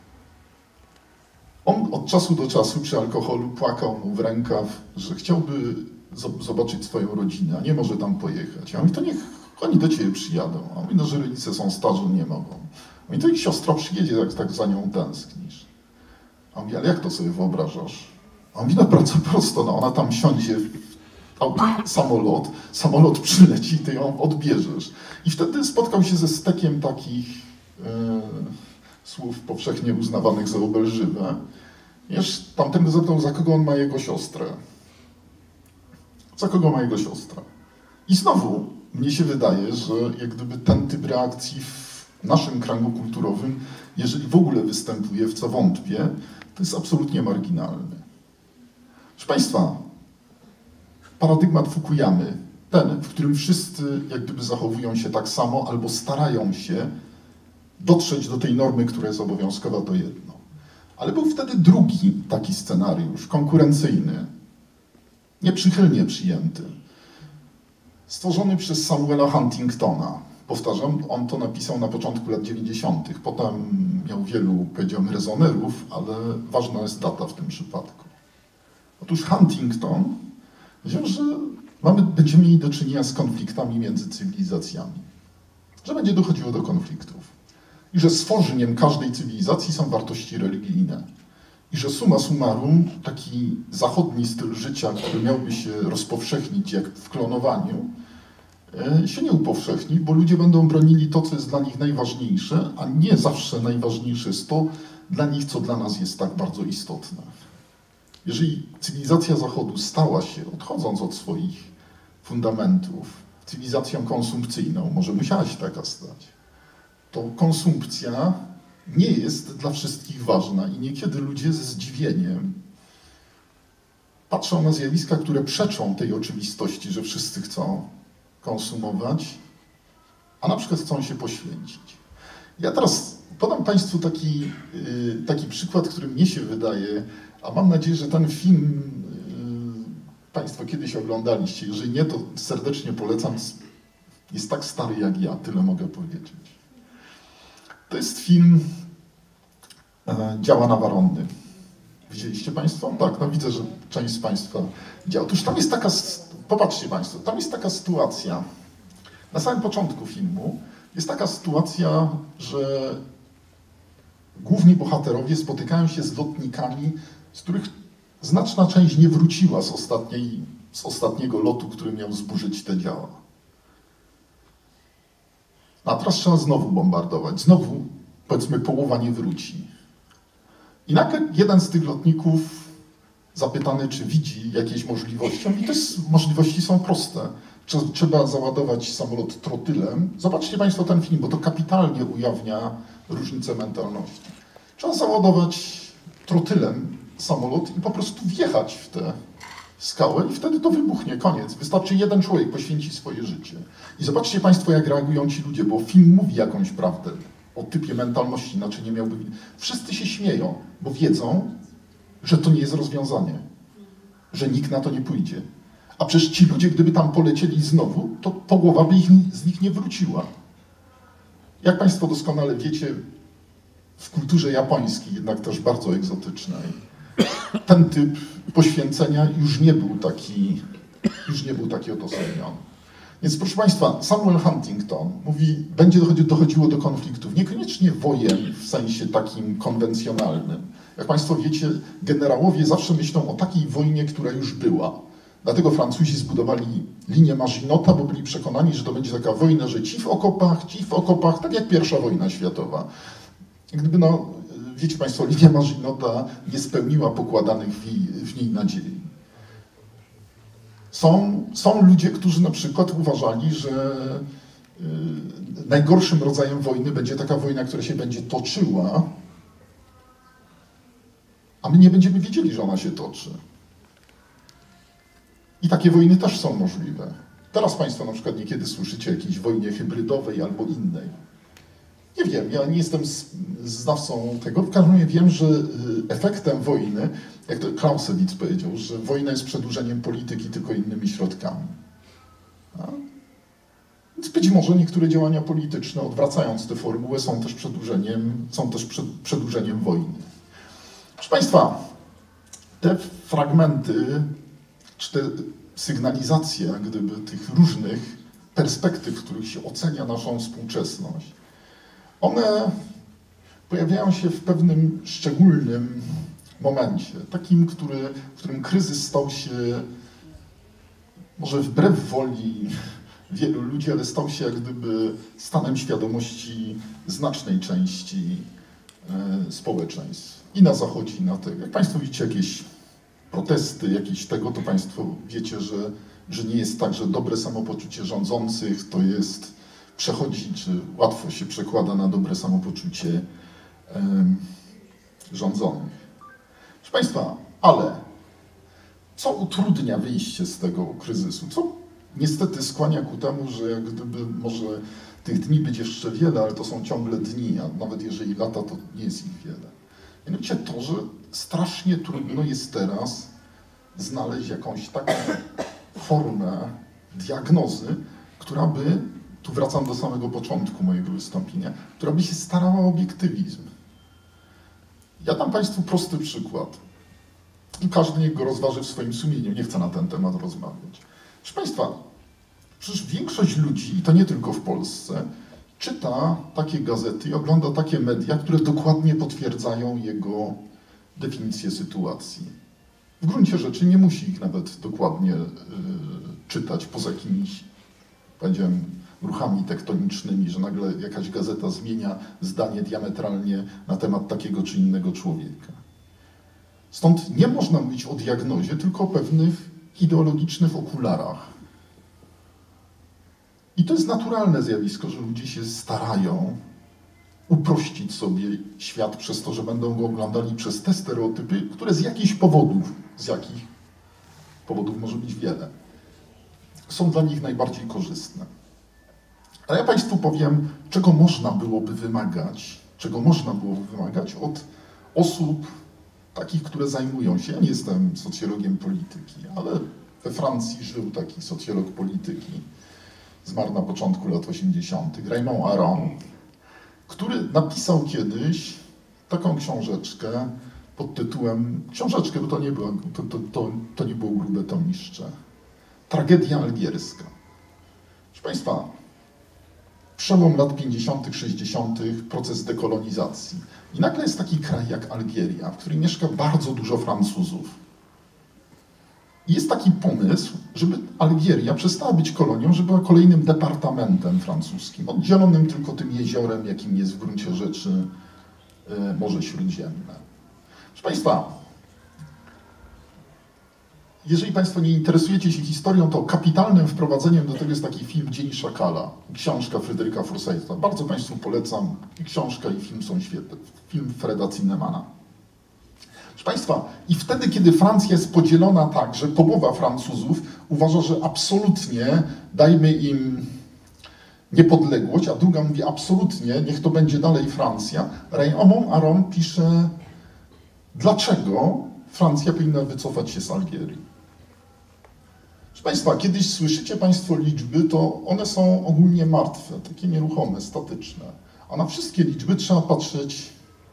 On od czasu do czasu przy alkoholu płakał mu w rękaw, że chciałby zobaczyć swoją rodzinę, a nie może tam pojechać. A on mówi, to niech oni do Ciebie przyjadą. A on mówi, no, że rodzice są starzy, nie mogą. A mówi, to ich siostra przyjedzie, jak tak za nią tęsknisz. A on mówi, ale jak to sobie wyobrażasz? A on mówi, no bardzo prosto, no, ona tam siądzie w samolot, samolot przyleci i ty ją odbierzesz. I wtedy spotkał się ze stekiem takich e, słów powszechnie uznawanych za obelżywe. Wiesz, tamten zapytał, za kogo on ma jego siostrę. Za kogo ma jego siostrę. I znowu, mnie się wydaje, że jak gdyby ten typ reakcji w naszym kręgu kulturowym, jeżeli w ogóle występuje, w co wątpię, to jest absolutnie marginalny. Proszę Państwa, paradygmat Fukuyamy, ten, w którym wszyscy jak gdyby zachowują się tak samo albo starają się dotrzeć do tej normy, która jest obowiązkowa, to jedno. Ale był wtedy drugi taki scenariusz, konkurencyjny, nieprzychylnie przyjęty, stworzony przez Samuela Huntingtona. Powtarzam, on to napisał na początku lat dziewięćdziesiątych. Potem miał wielu, powiedziałbym, rezonerów, ale ważna jest data w tym przypadku. Otóż Huntington powiedział, że mamy, będziemy mieli do czynienia z konfliktami między cywilizacjami. Że będzie dochodziło do konfliktów. I że stworzeniem każdej cywilizacji są wartości religijne. I że summa summarum taki zachodni styl życia, który miałby się rozpowszechnić jak w klonowaniu, się nie upowszechni, bo ludzie będą bronili to, co jest dla nich najważniejsze, a nie zawsze najważniejsze jest to dla nich, co dla nas jest tak bardzo istotne. Jeżeli cywilizacja Zachodu stała się, odchodząc od swoich fundamentów, cywilizacją konsumpcyjną, może musiała się taka stać, to konsumpcja nie jest dla wszystkich ważna i niekiedy ludzie ze zdziwieniem patrzą na zjawiska, które przeczą tej oczywistości, że wszyscy chcą konsumować, a na przykład chcą się poświęcić. Ja teraz podam Państwu taki, yy, taki przykład, który mnie się wydaje, a mam nadzieję, że ten film yy, Państwo kiedyś oglądaliście. Jeżeli nie, to serdecznie polecam. Jest tak stary jak ja, tyle mogę powiedzieć. To jest film e, Działa Nawaronny. Widzieliście Państwo? Tak, no widzę, że część z Państwa widziała. Otóż tam jest taka, popatrzcie Państwo, tam jest taka sytuacja, na samym początku filmu jest taka sytuacja, że główni bohaterowie spotykają się z lotnikami, z których znaczna część nie wróciła z, ostatniej, z ostatniego lotu, który miał zburzyć te działa. A teraz trzeba znowu bombardować. Znowu, powiedzmy, połowa nie wróci. I nagle jeden z tych lotników zapytany, czy widzi jakieś możliwości. I te możliwości są proste. Trzeba załadować samolot trotylem. Zobaczcie Państwo ten film, bo to kapitalnie ujawnia różnicę mentalności. Trzeba załadować trotylem samolot i po prostu wjechać w tę skałę i wtedy to wybuchnie, koniec. Wystarczy jeden człowiek poświęci swoje życie. I zobaczcie Państwo, jak reagują ci ludzie, bo film mówi jakąś prawdę o typie mentalności, inaczej nie miałby... Wszyscy się śmieją, bo wiedzą, że to nie jest rozwiązanie, że nikt na to nie pójdzie. A przecież ci ludzie, gdyby tam polecieli znowu, to połowa by ich, z nich nie wróciła. Jak Państwo doskonale wiecie, w kulturze japońskiej, jednak też bardzo egzotycznej, ten typ poświęcenia już nie był taki, już nie był taki odosobniony. Więc proszę Państwa, Samuel Huntington mówi, będzie dochodziło do konfliktów, niekoniecznie wojen w sensie takim konwencjonalnym. Jak Państwo wiecie, generałowie zawsze myślą o takiej wojnie, która już była. Dlatego Francuzi zbudowali linię Maginota, bo byli przekonani, że to będzie taka wojna, że ci w okopach, ci w okopach, tak jak pierwsza wojna światowa. Gdyby, no, wiecie Państwo, linia Maginota nie spełniła pokładanych w, jej, w niej nadziei. Są, są ludzie, którzy na przykład uważali, że y, najgorszym rodzajem wojny będzie taka wojna, która się będzie toczyła, a my nie będziemy wiedzieli, że ona się toczy. I takie wojny też są możliwe. Teraz Państwo na przykład niekiedy słyszycie o jakiejś wojnie hybrydowej albo innej. Nie wiem, ja nie jestem znawcą tego, w każdym razie wiem, że efektem wojny, jak to Clausewitz powiedział, że wojna jest przedłużeniem polityki tylko innymi środkami. A? Więc być może niektóre działania polityczne, odwracając tę formułę, są też przedłużeniem, są też przed, przedłużeniem wojny. Proszę Państwa, te fragmenty, czy te sygnalizacje, jak gdyby, tych różnych perspektyw, w których się ocenia naszą współczesność, one pojawiają się w pewnym szczególnym momencie, takim, który, w którym kryzys stał się, może wbrew woli wielu ludzi, ale stał się jak gdyby stanem świadomości znacznej części e, społeczeństw. I na Zachodzie, i na tego. Jak Państwo widzicie jakieś protesty, jakieś tego, to Państwo wiecie, że, że nie jest tak, że dobre samopoczucie rządzących to jest, przechodzi, czy łatwo się przekłada na dobre samopoczucie um, rządzonych. Proszę Państwa, ale co utrudnia wyjście z tego kryzysu? Co niestety skłania ku temu, że jak gdyby może tych dni być jeszcze wiele, ale to są ciągle dni, a nawet jeżeli lata, to nie jest ich wiele. Mianowicie to, że strasznie trudno jest teraz znaleźć jakąś taką formę diagnozy, która by, tu wracam do samego początku mojego wystąpienia, która by się starała o obiektywizm. Ja dam Państwu prosty przykład. I każdy niech go rozważy w swoim sumieniu, nie chcę na ten temat rozmawiać. Proszę Państwa, przecież większość ludzi, i to nie tylko w Polsce, czyta takie gazety i ogląda takie media, które dokładnie potwierdzają jego definicję sytuacji. W gruncie rzeczy nie musi ich nawet dokładnie y, czytać, poza jakimiś, powiedziałem, ruchami tektonicznymi, że nagle jakaś gazeta zmienia zdanie diametralnie na temat takiego czy innego człowieka. Stąd nie można mówić o diagnozie, tylko o pewnych ideologicznych okularach. I to jest naturalne zjawisko, że ludzie się starają uprościć sobie świat przez to, że będą go oglądali przez te stereotypy, które z jakichś powodów, z jakich powodów może być wiele, są dla nich najbardziej korzystne. Ale ja Państwu powiem, czego można byłoby wymagać, czego można byłoby wymagać od osób takich, które zajmują się, ja nie jestem socjologiem polityki, ale we Francji żył taki socjolog polityki, zmarł na początku lat osiemdziesiątych, Raymond Aron, który napisał kiedyś taką książeczkę pod tytułem, książeczkę, bo to nie było, to, to, to, to nie było grube tomiszcze, Tragedia algierska. Proszę Państwa, przełom lat pięćdziesiątych, sześćdziesiątych, proces dekolonizacji. I nagle jest taki kraj jak Algieria, w którym mieszka bardzo dużo Francuzów. I jest taki pomysł, żeby Algieria przestała być kolonią, żeby była kolejnym departamentem francuskim, oddzielonym tylko tym jeziorem, jakim jest w gruncie rzeczy Morze Śródziemne. Proszę Państwa, jeżeli Państwo nie interesujecie się historią, to kapitalnym wprowadzeniem do tego jest taki film Dzień Szakala, książka Fryderyka Forsytha. Bardzo Państwu polecam. I książka, i film są świetne. Film Freda Zinnemana. Proszę Państwa, i wtedy, kiedy Francja jest podzielona tak, że połowa Francuzów uważa, że absolutnie dajmy im niepodległość, a druga mówi absolutnie, niech to będzie dalej Francja, Raymond Aron pisze, dlaczego Francja powinna wycofać się z Algierii. Proszę Państwa, kiedyś słyszycie Państwo liczby, to one są ogólnie martwe, takie nieruchome, statyczne. A na wszystkie liczby trzeba patrzeć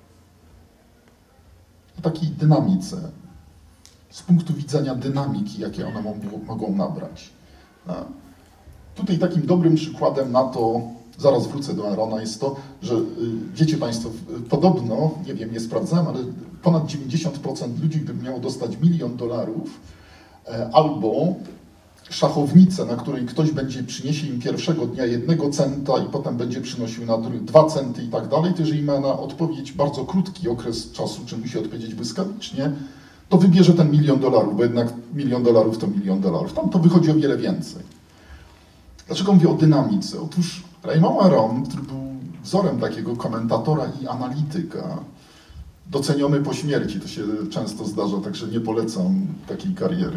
w takiej dynamice, z punktu widzenia dynamiki, jakie one mogą nabrać. No. Tutaj takim dobrym przykładem na to, zaraz wrócę do Arona, jest to, że wiecie Państwo, podobno, nie wiem, nie sprawdzałem, ale ponad dziewięćdziesiąt procent ludzi, gdyby miało dostać milion dolarów, albo szachownicę, na której ktoś będzie przyniesie im pierwszego dnia jednego centa i potem będzie przynosił na dwa centy i tak dalej, to jeżeli ma na odpowiedź bardzo krótki okres czasu, czy musi odpowiedzieć błyskawicznie, to wybierze ten milion dolarów, bo jednak milion dolarów to milion dolarów. Tam to wychodzi o wiele więcej. Dlaczego mówię o dynamice? Otóż Raymond Aron, który był wzorem takiego komentatora i analityka, doceniony po śmierci, to się często zdarza, także nie polecam takiej kariery.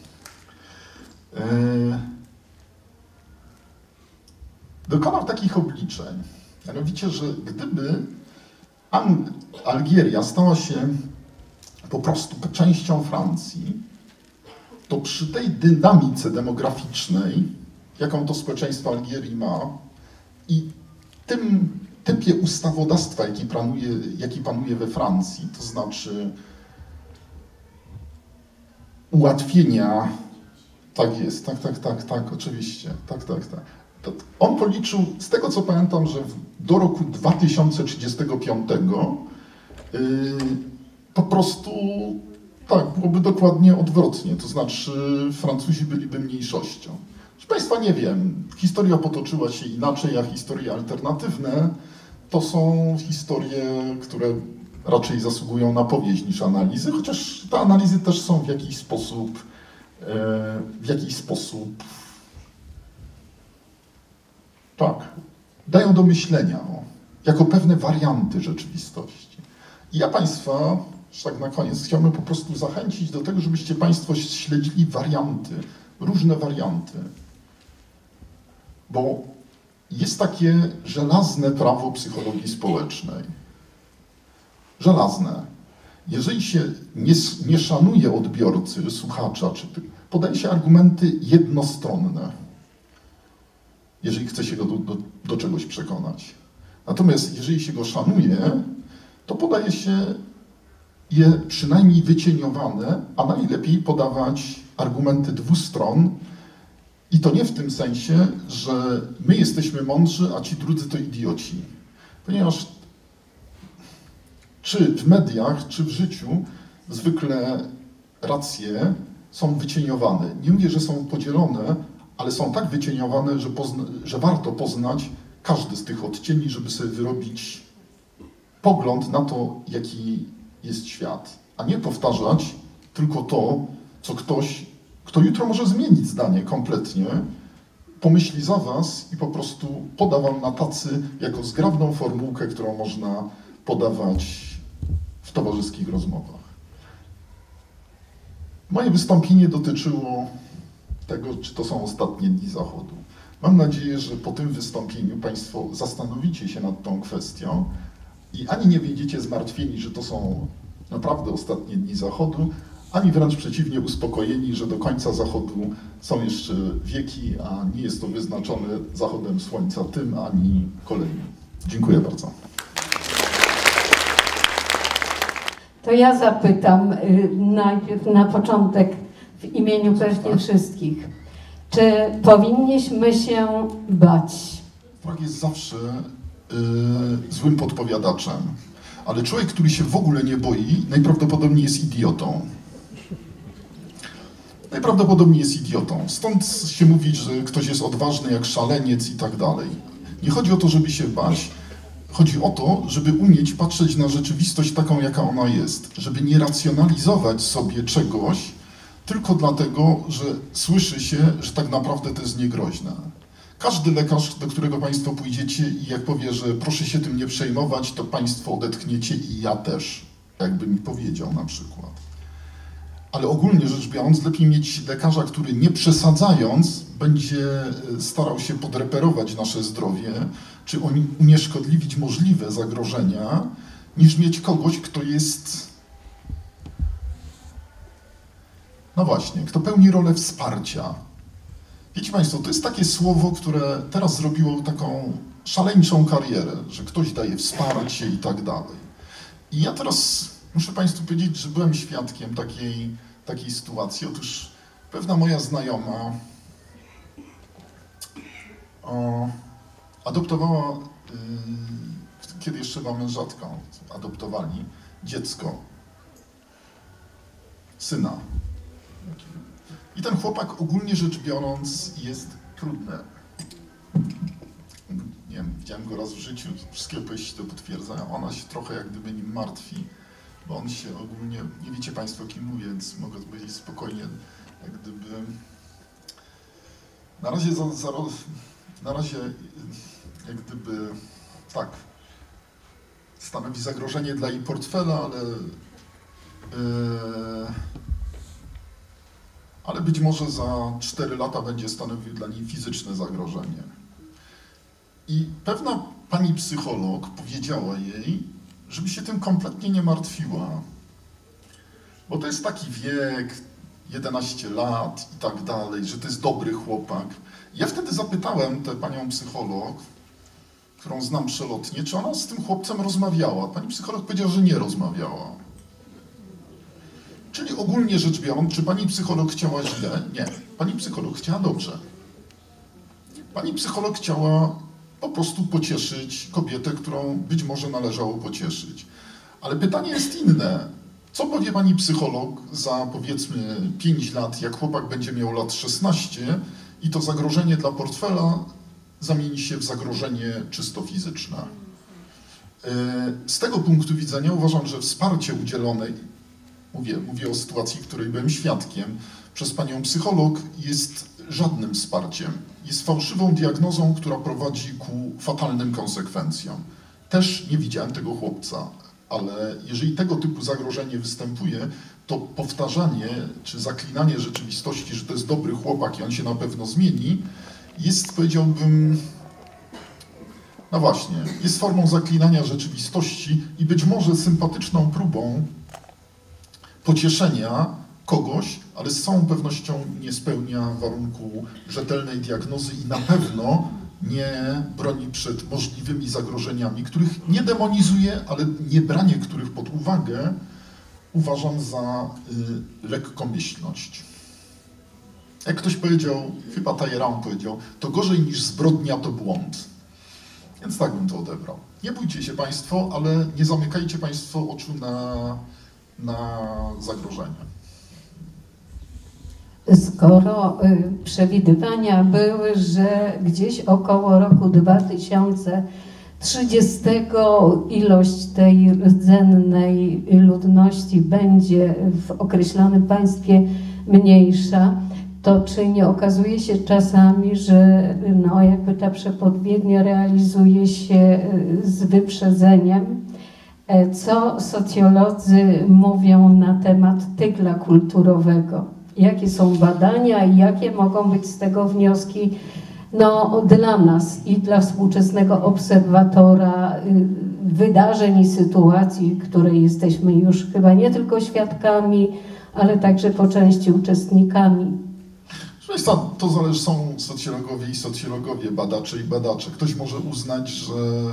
Dokonał takich obliczeń, mianowicie, że gdyby Algieria stała się po prostu częścią Francji, to przy tej dynamice demograficznej, jaką to społeczeństwo Algierii ma, i tym typie ustawodawstwa, jaki panuje, jaki panuje we Francji, to znaczy ułatwienia, tak jest, tak, tak, tak, tak, oczywiście, tak, tak, tak. On policzył, z tego co pamiętam, że do roku dwa tysiące trzydziestego piątego yy, po prostu tak, byłoby dokładnie odwrotnie, to znaczy Francuzi byliby mniejszością. Proszę Państwa, nie wiem, historia potoczyła się inaczej, a historie alternatywne to są historie, które raczej zasługują na powieść niż analizy, chociaż te analizy też są w jakiś sposób, w jakiś sposób, tak, dają do myślenia, o, jako pewne warianty rzeczywistości. I ja Państwa, tak na koniec, chciałbym po prostu zachęcić do tego, żebyście Państwo śledzili warianty, różne warianty. Bo jest takie żelazne prawo psychologii społecznej. Żelazne. Jeżeli się nie, nie szanuje odbiorcy, słuchacza, czy podaje się argumenty jednostronne, jeżeli chce się go do, do, do czegoś przekonać. Natomiast jeżeli się go szanuje, to podaje się je przynajmniej wycieniowane, a najlepiej podawać argumenty dwustron. I to nie w tym sensie, że my jesteśmy mądrzy, a ci drudzy to idioci. Ponieważ czy w mediach, czy w życiu zwykle racje są wycieniowane. Nie mówię, że są podzielone, ale są tak wycieniowane, że, pozna- że warto poznać każdy z tych odcieni, żeby sobie wyrobić pogląd na to, jaki jest świat. A nie powtarzać tylko to, co ktoś, kto jutro może zmienić zdanie kompletnie, pomyśli za was i po prostu poda wam na tacy jako zgrabną formułkę, którą można podawać w towarzyskich rozmowach. Moje wystąpienie dotyczyło tego, czy to są ostatnie dni Zachodu. Mam nadzieję, że po tym wystąpieniu Państwo zastanowicie się nad tą kwestią i ani nie wyjdziecie zmartwieni, że to są naprawdę ostatnie dni Zachodu, ani wręcz przeciwnie uspokojeni, że do końca Zachodu są jeszcze wieki, a nie jest to wyznaczone zachodem słońca tym, ani kolejnym. Dziękuję bardzo. To ja zapytam y, najpierw na początek w imieniu pewnie wszystkich. Czy powinniśmy się bać? Strach jest zawsze y, złym podpowiadaczem. Ale człowiek, który się w ogóle nie boi, najprawdopodobniej jest idiotą. Najprawdopodobniej jest idiotą. Stąd się mówi, że ktoś jest odważny jak szaleniec i tak dalej. Nie chodzi o to, żeby się bać. Chodzi o to, żeby umieć patrzeć na rzeczywistość taką, jaka ona jest. Żeby nie racjonalizować sobie czegoś tylko dlatego, że słyszy się, że tak naprawdę to jest niegroźne. Każdy lekarz, do którego Państwo pójdziecie i jak powie, że proszę się tym nie przejmować, to Państwo odetchniecie i ja też, jakby mi powiedział na przykład. Ale ogólnie rzecz biorąc, lepiej mieć lekarza, który nie przesadzając będzie starał się podreperować nasze zdrowie, czy unieszkodliwić możliwe zagrożenia, niż mieć kogoś, kto jest, no właśnie, kto pełni rolę wsparcia. Wiecie Państwo, to jest takie słowo, które teraz zrobiło taką szaleńczą karierę, że ktoś daje wsparcie i tak dalej. I ja teraz muszę Państwu powiedzieć, że byłem świadkiem takiej, takiej sytuacji. Otóż pewna moja znajoma o, adoptowała, yy, kiedy jeszcze była mężatką, adoptowali dziecko, syna. I ten chłopak ogólnie rzecz biorąc jest trudny. Nie wiem, widziałem go raz w życiu, wszystkie opowieści to potwierdzają. Ona się trochę jak gdyby nim martwi, bo on się ogólnie, nie wiecie Państwo o kim mówię, więc mogę powiedzieć spokojnie, jak gdyby... Na razie, za, za, na razie jak gdyby, tak, stanowi zagrożenie dla jej portfela, ale... Yy, ale być może za cztery lata będzie stanowił dla niej fizyczne zagrożenie. I pewna pani psycholog powiedziała jej, żeby się tym kompletnie nie martwiła, bo to jest taki wiek, jedenaście lat i tak dalej, że to jest dobry chłopak. Ja wtedy zapytałem tę panią psycholog, którą znam przelotnie, czy ona z tym chłopcem rozmawiała. Pani psycholog powiedziała, że nie rozmawiała. Czyli ogólnie rzecz biorąc, czy pani psycholog chciała źle? Nie. Pani psycholog chciała dobrze. Pani psycholog chciała po prostu pocieszyć kobietę, którą być może należało pocieszyć. Ale pytanie jest inne. Co powie pani psycholog za powiedzmy pięć lat, jak chłopak będzie miał lat szesnaście i to zagrożenie dla portfela zamieni się w zagrożenie czysto fizyczne? Z tego punktu widzenia uważam, że wsparcie udzielone, mówię, mówię o sytuacji, której byłem świadkiem, przez panią psycholog jest żadnym wsparciem. Jest fałszywą diagnozą, która prowadzi ku fatalnym konsekwencjom. Też nie widziałem tego chłopca, ale jeżeli tego typu zagrożenie występuje, to powtarzanie czy zaklinanie rzeczywistości, że to jest dobry chłopak i on się na pewno zmieni, jest, powiedziałbym, no właśnie, jest formą zaklinania rzeczywistości i być może sympatyczną próbą pocieszenia kogoś, ale z całą pewnością nie spełnia warunku rzetelnej diagnozy i na pewno nie broni przed możliwymi zagrożeniami, których nie demonizuje, ale nie branie których pod uwagę uważam za y, lekkomyślność. Jak ktoś powiedział, chyba Talleyrand powiedział, to gorzej niż zbrodnia to błąd. Więc tak bym to odebrał. Nie bójcie się Państwo, ale nie zamykajcie Państwo oczu na, na zagrożenia. Skoro y, przewidywania były, że gdzieś około roku dwa tysiące trzydziestego ilość tej rdzennej ludności będzie w określonym państwie mniejsza, to czy nie okazuje się czasami, że no, jakby ta przepowiednia realizuje się z wyprzedzeniem? Co socjolodzy mówią na temat tygla kulturowego? Jakie są badania i jakie mogą być z tego wnioski no, dla nas i dla współczesnego obserwatora wydarzeń i sytuacji, której jesteśmy już chyba nie tylko świadkami, ale także po części uczestnikami? Proszę Państwa, to zależy, są socjologowie i socjologowie, badacze i badacze. Ktoś może uznać, że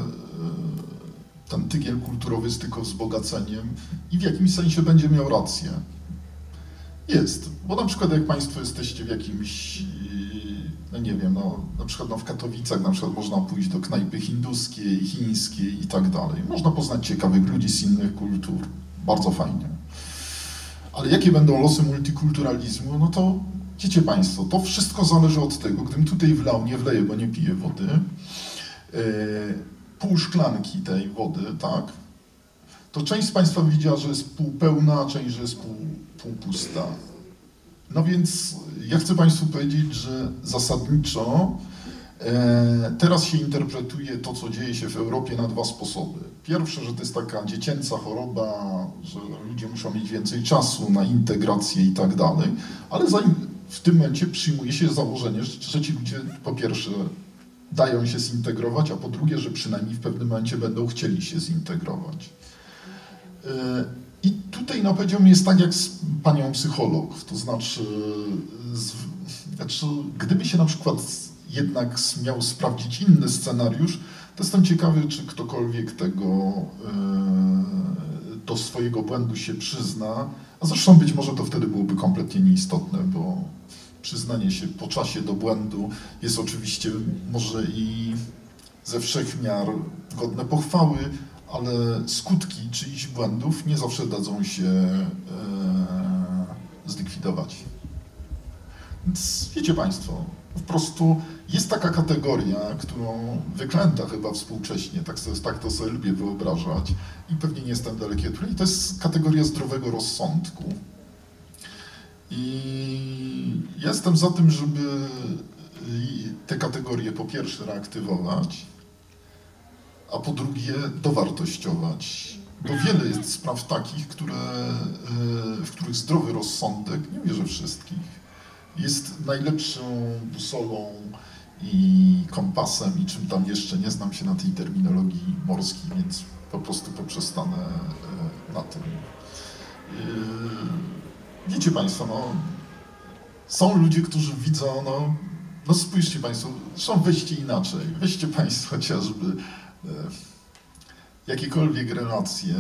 ten tygiel kulturowy jest tylko wzbogaceniem i w jakimś sensie będzie miał rację. Jest, bo na przykład jak Państwo jesteście w jakimś no nie wiem, no, na przykład no w Katowicach na przykład można pójść do knajpy hinduskiej, chińskiej i tak dalej. Można poznać ciekawych ludzi z innych kultur, bardzo fajnie. Ale jakie będą losy multikulturalizmu, no to wiecie Państwo, to wszystko zależy od tego, gdybym tutaj wlał, nie wleję, bo nie piję wody, yy, pół szklanki tej wody, tak, to część z Państwa widziała, że jest półpełna, a część, że jest pół, półpusta. No więc ja chcę Państwu powiedzieć, że zasadniczo e, teraz się interpretuje to, co dzieje się w Europie na dwa sposoby. Pierwsze, że to jest taka dziecięca choroba, że ludzie muszą mieć więcej czasu na integrację i tak dalej, ale za, w tym momencie przyjmuje się założenie, że, że ci ludzie po pierwsze dają się zintegrować, a po drugie, że przynajmniej w pewnym momencie będą chcieli się zintegrować. E, I tutaj no, powiedziałbym, jest tak jak z panią psycholog, to znaczy, z, znaczy gdyby się na przykład jednak miał sprawdzić inny scenariusz, to jestem ciekawy, czy ktokolwiek tego e, do swojego błędu się przyzna, a zresztą być może to wtedy byłoby kompletnie nieistotne, bo przyznanie się po czasie do błędu jest oczywiście może i ze wszechmiar godne pochwały, ale skutki czyichś błędów nie zawsze dadzą się e, zlikwidować. Więc wiecie Państwo, po prostu jest taka kategoria, którą wyklęta chyba współcześnie, tak, sobie, tak to sobie lubię wyobrażać i pewnie nie jestem daleki od tego, to jest kategoria zdrowego rozsądku. I jestem za tym, żeby te kategorie po pierwsze reaktywować, a po drugie dowartościować. Bo wiele jest spraw takich, które, w których zdrowy rozsądek, nie wierzę wszystkich, jest najlepszą busolą i kompasem i czym tam jeszcze, nie znam się na tej terminologii morskiej, więc po prostu poprzestanę na tym. Wiecie Państwo, no, są ludzie, którzy widzą, no, no spójrzcie Państwo, zresztą weźcie inaczej, weźcie Państwo chociażby jakiekolwiek relacje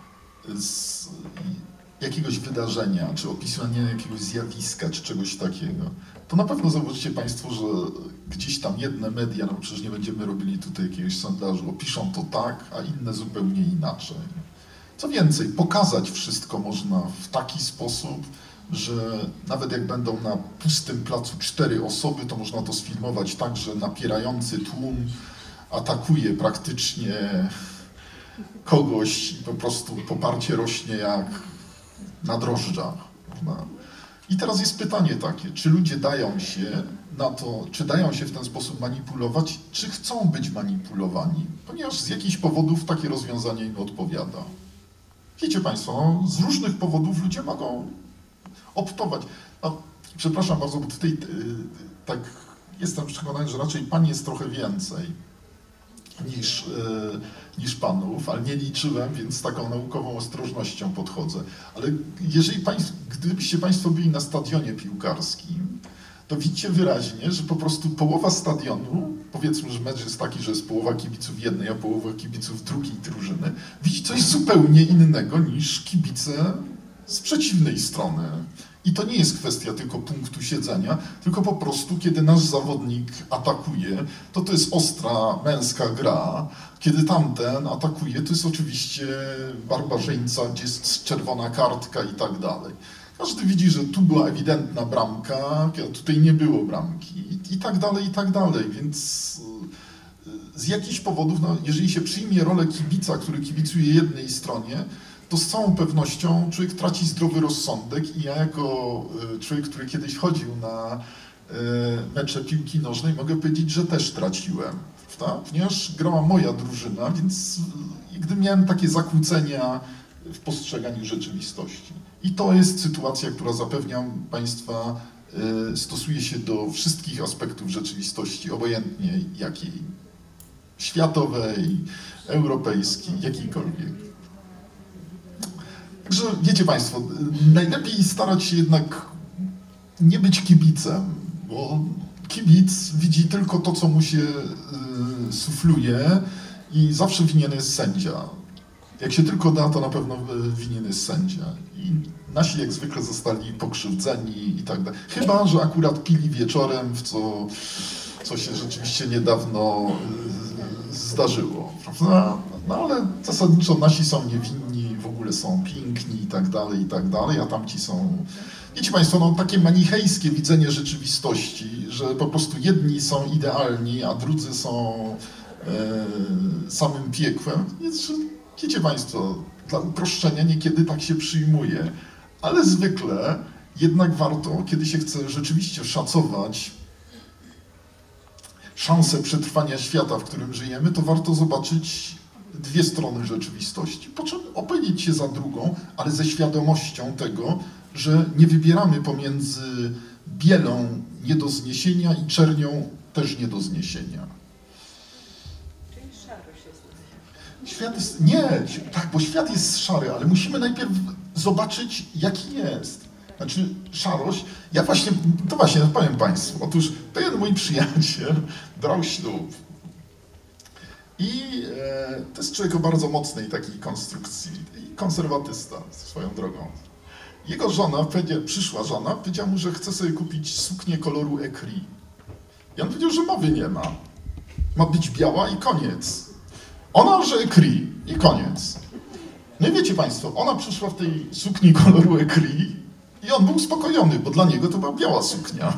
z jakiegoś wydarzenia, czy opisywanie jakiegoś zjawiska, czy czegoś takiego, to na pewno zauważycie Państwo, że gdzieś tam jedne media, no przecież nie będziemy robili tutaj jakiegoś sondażu, opiszą to tak, a inne zupełnie inaczej. Co więcej, pokazać wszystko można w taki sposób, że nawet jak będą na pustym placu cztery osoby, to można to sfilmować tak, że napierający tłum atakuje praktycznie kogoś i po prostu poparcie rośnie jak na drożdżach. Prawda? I teraz jest pytanie takie, czy ludzie dają się na to, czy dają się w ten sposób manipulować, czy chcą być manipulowani, ponieważ z jakichś powodów takie rozwiązanie im odpowiada. Wiecie Państwo, z różnych powodów ludzie mogą optować. No, przepraszam bardzo, bo tutaj tak jestem przekonany, że raczej pań jest trochę więcej niż, niż panów, ale nie liczyłem, więc z taką naukową ostrożnością podchodzę. Ale jeżeli państw, gdybyście Państwo byli na stadionie piłkarskim, to widzicie wyraźnie, że po prostu połowa stadionu, powiedzmy, że mecz jest taki, że jest połowa kibiców jednej, a połowa kibiców drugiej drużyny, widzi coś zupełnie innego niż kibice z przeciwnej strony. I to nie jest kwestia tylko punktu siedzenia, tylko po prostu, kiedy nasz zawodnik atakuje, to to jest ostra, męska gra. Kiedy tamten atakuje, to jest oczywiście barbarzyńca, gdzie jest czerwona kartka i tak dalej. Każdy widzi, że tu była ewidentna bramka, a tutaj nie było bramki i, i tak dalej, i tak dalej. Więc z jakichś powodów, no, jeżeli się przyjmie rolę kibica, który kibicuje jednej stronie, to z całą pewnością człowiek traci zdrowy rozsądek i ja jako człowiek, który kiedyś chodził na mecze piłki nożnej, mogę powiedzieć, że też traciłem, prawda? Ponieważ grała moja drużyna, więc gdy miałem takie zakłócenia w postrzeganiu rzeczywistości. I to jest sytuacja, która zapewniam Państwa stosuje się do wszystkich aspektów rzeczywistości, obojętnie jakiej, światowej, europejskiej, jakiejkolwiek. Także wiecie Państwo, najlepiej starać się jednak nie być kibicem, bo kibic widzi tylko to, co mu się y, sufluje i zawsze winien jest sędzia. Jak się tylko da, to na pewno winien jest sędzia. I nasi jak zwykle zostali pokrzywdzeni i tak dalej. Chyba że akurat pili wieczorem, w co, co się rzeczywiście niedawno zdarzyło, prawda? No ale zasadniczo nasi są niewinni, w ogóle są piękni i tak dalej, i tak dalej, a tamci są... Wiecie Państwo, no takie manichejskie widzenie rzeczywistości, że po prostu jedni są idealni, a drudzy są e, samym piekłem. Jest, wiecie Państwo, dla uproszczenia niekiedy tak się przyjmuje, ale zwykle jednak warto, kiedy się chce rzeczywiście szacować szansę przetrwania świata, w którym żyjemy, to warto zobaczyć dwie strony rzeczywistości, po czym opowiedzieć się za drugą, ale ze świadomością tego, że nie wybieramy pomiędzy bielą nie do zniesienia i czernią też nie do zniesienia. Czyli szarość jest. Świat jest... Nie, tak, bo świat jest szary, ale musimy najpierw zobaczyć, jaki jest. Znaczy, szarość, ja właśnie, to właśnie powiem Państwu, otóż pewien mój przyjaciel brał ślub i e, to jest człowiek o bardzo mocnej takiej konstrukcji i konserwatysta swoją drogą. Jego żona, przyszła żona, powiedziała mu, że chce sobie kupić suknię koloru écrit. I on powiedział, że mowy nie ma. Ma być biała i koniec. Ona, że écrit i koniec. No i wiecie Państwo, ona przyszła w tej sukni koloru écrit i on był uspokojony, bo dla niego to była biała suknia.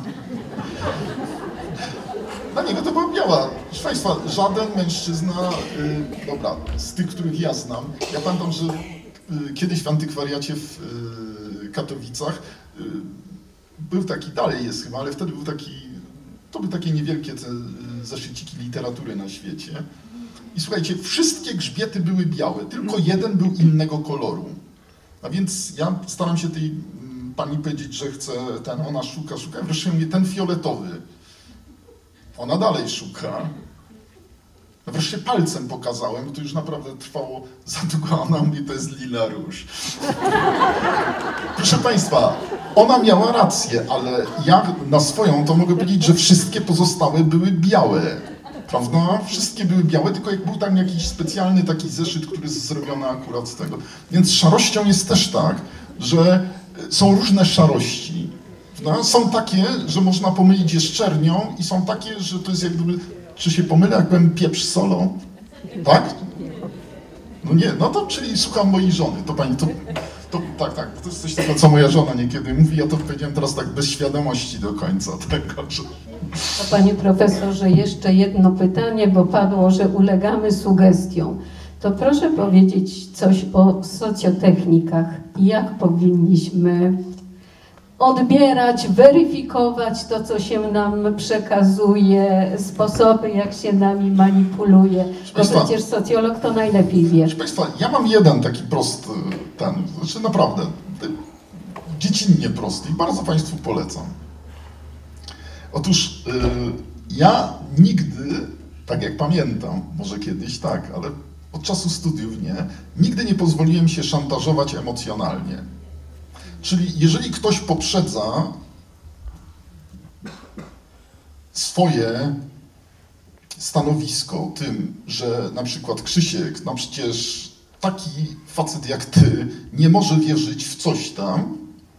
Dla niego to była biała. Proszę Państwa, żaden mężczyzna, yy, dobra, z tych, których ja znam, ja pamiętam, że yy, kiedyś w antykwariacie w yy, Katowicach yy, był taki, dalej jest chyba, ale wtedy był taki, to były takie niewielkie te yy, zeszyciki literatury na świecie. I słuchajcie, wszystkie grzbiety były białe, tylko jeden był innego koloru. A więc ja staram się tej mm, pani powiedzieć, że chcę ten, ona szuka, szuka, wreszcie mówię, ten fioletowy. Ona dalej szuka. Wreszcie palcem pokazałem, bo to już naprawdę trwało za długo, a ona mówi, to jest lila róż. Proszę Państwa, ona miała rację, ale ja na swoją to mogę powiedzieć, że wszystkie pozostałe były białe. Prawda? Wszystkie były białe, tylko jak był tam jakiś specjalny taki zeszyt, który jest zrobiony akurat z tego. Więc z szarością jest też tak, że są różne szarości. Prawda? Są takie, że można pomylić je z czernią i są takie, że to jest jak gdyby, czy się pomylę, jak powiem pieprz z solą? Tak? No nie, no to czyli słucham mojej żony, to pani, to, to tak, tak, to jest coś takiego, co moja żona niekiedy mówi, ja to powiedziałem teraz tak bez świadomości do końca tego, że... To Panie Profesorze, jeszcze jedno pytanie, bo padło, że ulegamy sugestiom. To proszę powiedzieć coś o socjotechnikach. Jak powinniśmy odbierać, weryfikować to, co się nam przekazuje, sposoby, jak się nami manipuluje. Bo przecież socjolog to najlepiej wie. Proszę Państwa, ja mam jeden taki prosty, ten, znaczy naprawdę, dziecinnie prosty i bardzo Państwu polecam. Otóż yy, ja nigdy, tak jak pamiętam, może kiedyś tak, ale od czasu studiów nie, nigdy nie pozwoliłem się szantażować emocjonalnie. Czyli jeżeli ktoś poprzedza swoje stanowisko tym, że na przykład Krzysiek, no przecież taki facet jak ty nie może wierzyć w coś tam,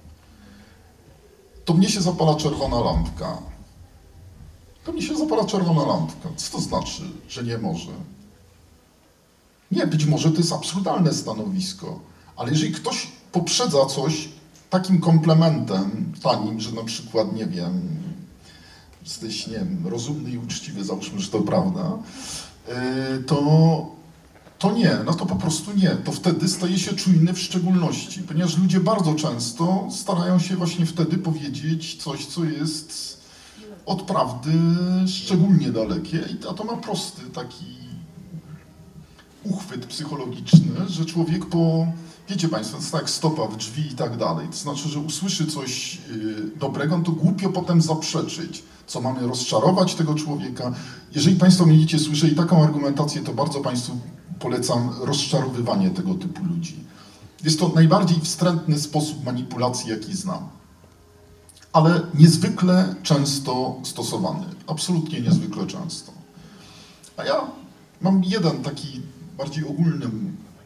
to mnie się zapala czerwona lampka. To mi się zapala czerwona lampka. Co to znaczy, że nie może? Nie, być może to jest absurdalne stanowisko, ale jeżeli ktoś poprzedza coś takim komplementem tanim, że na przykład, nie wiem, jesteś, nie wiem, rozumny i uczciwy, załóżmy, że to prawda, to, to nie, no to po prostu nie. To wtedy staje się czujny w szczególności, ponieważ ludzie bardzo często starają się właśnie wtedy powiedzieć coś, co jest od prawdy szczególnie dalekie, a to ma prosty taki uchwyt psychologiczny, że człowiek po, wiecie Państwo, to jest tak jak stopa w drzwi i tak dalej, to znaczy, że usłyszy coś dobrego, no to głupio potem zaprzeczyć, co mamy rozczarować tego człowieka. Jeżeli Państwo będziecie słyszeli taką argumentację, to bardzo Państwu polecam rozczarowywanie tego typu ludzi. Jest to najbardziej wstrętny sposób manipulacji, jaki znam. Ale niezwykle często stosowany. Absolutnie niezwykle często. A ja mam jeden taki bardziej ogólny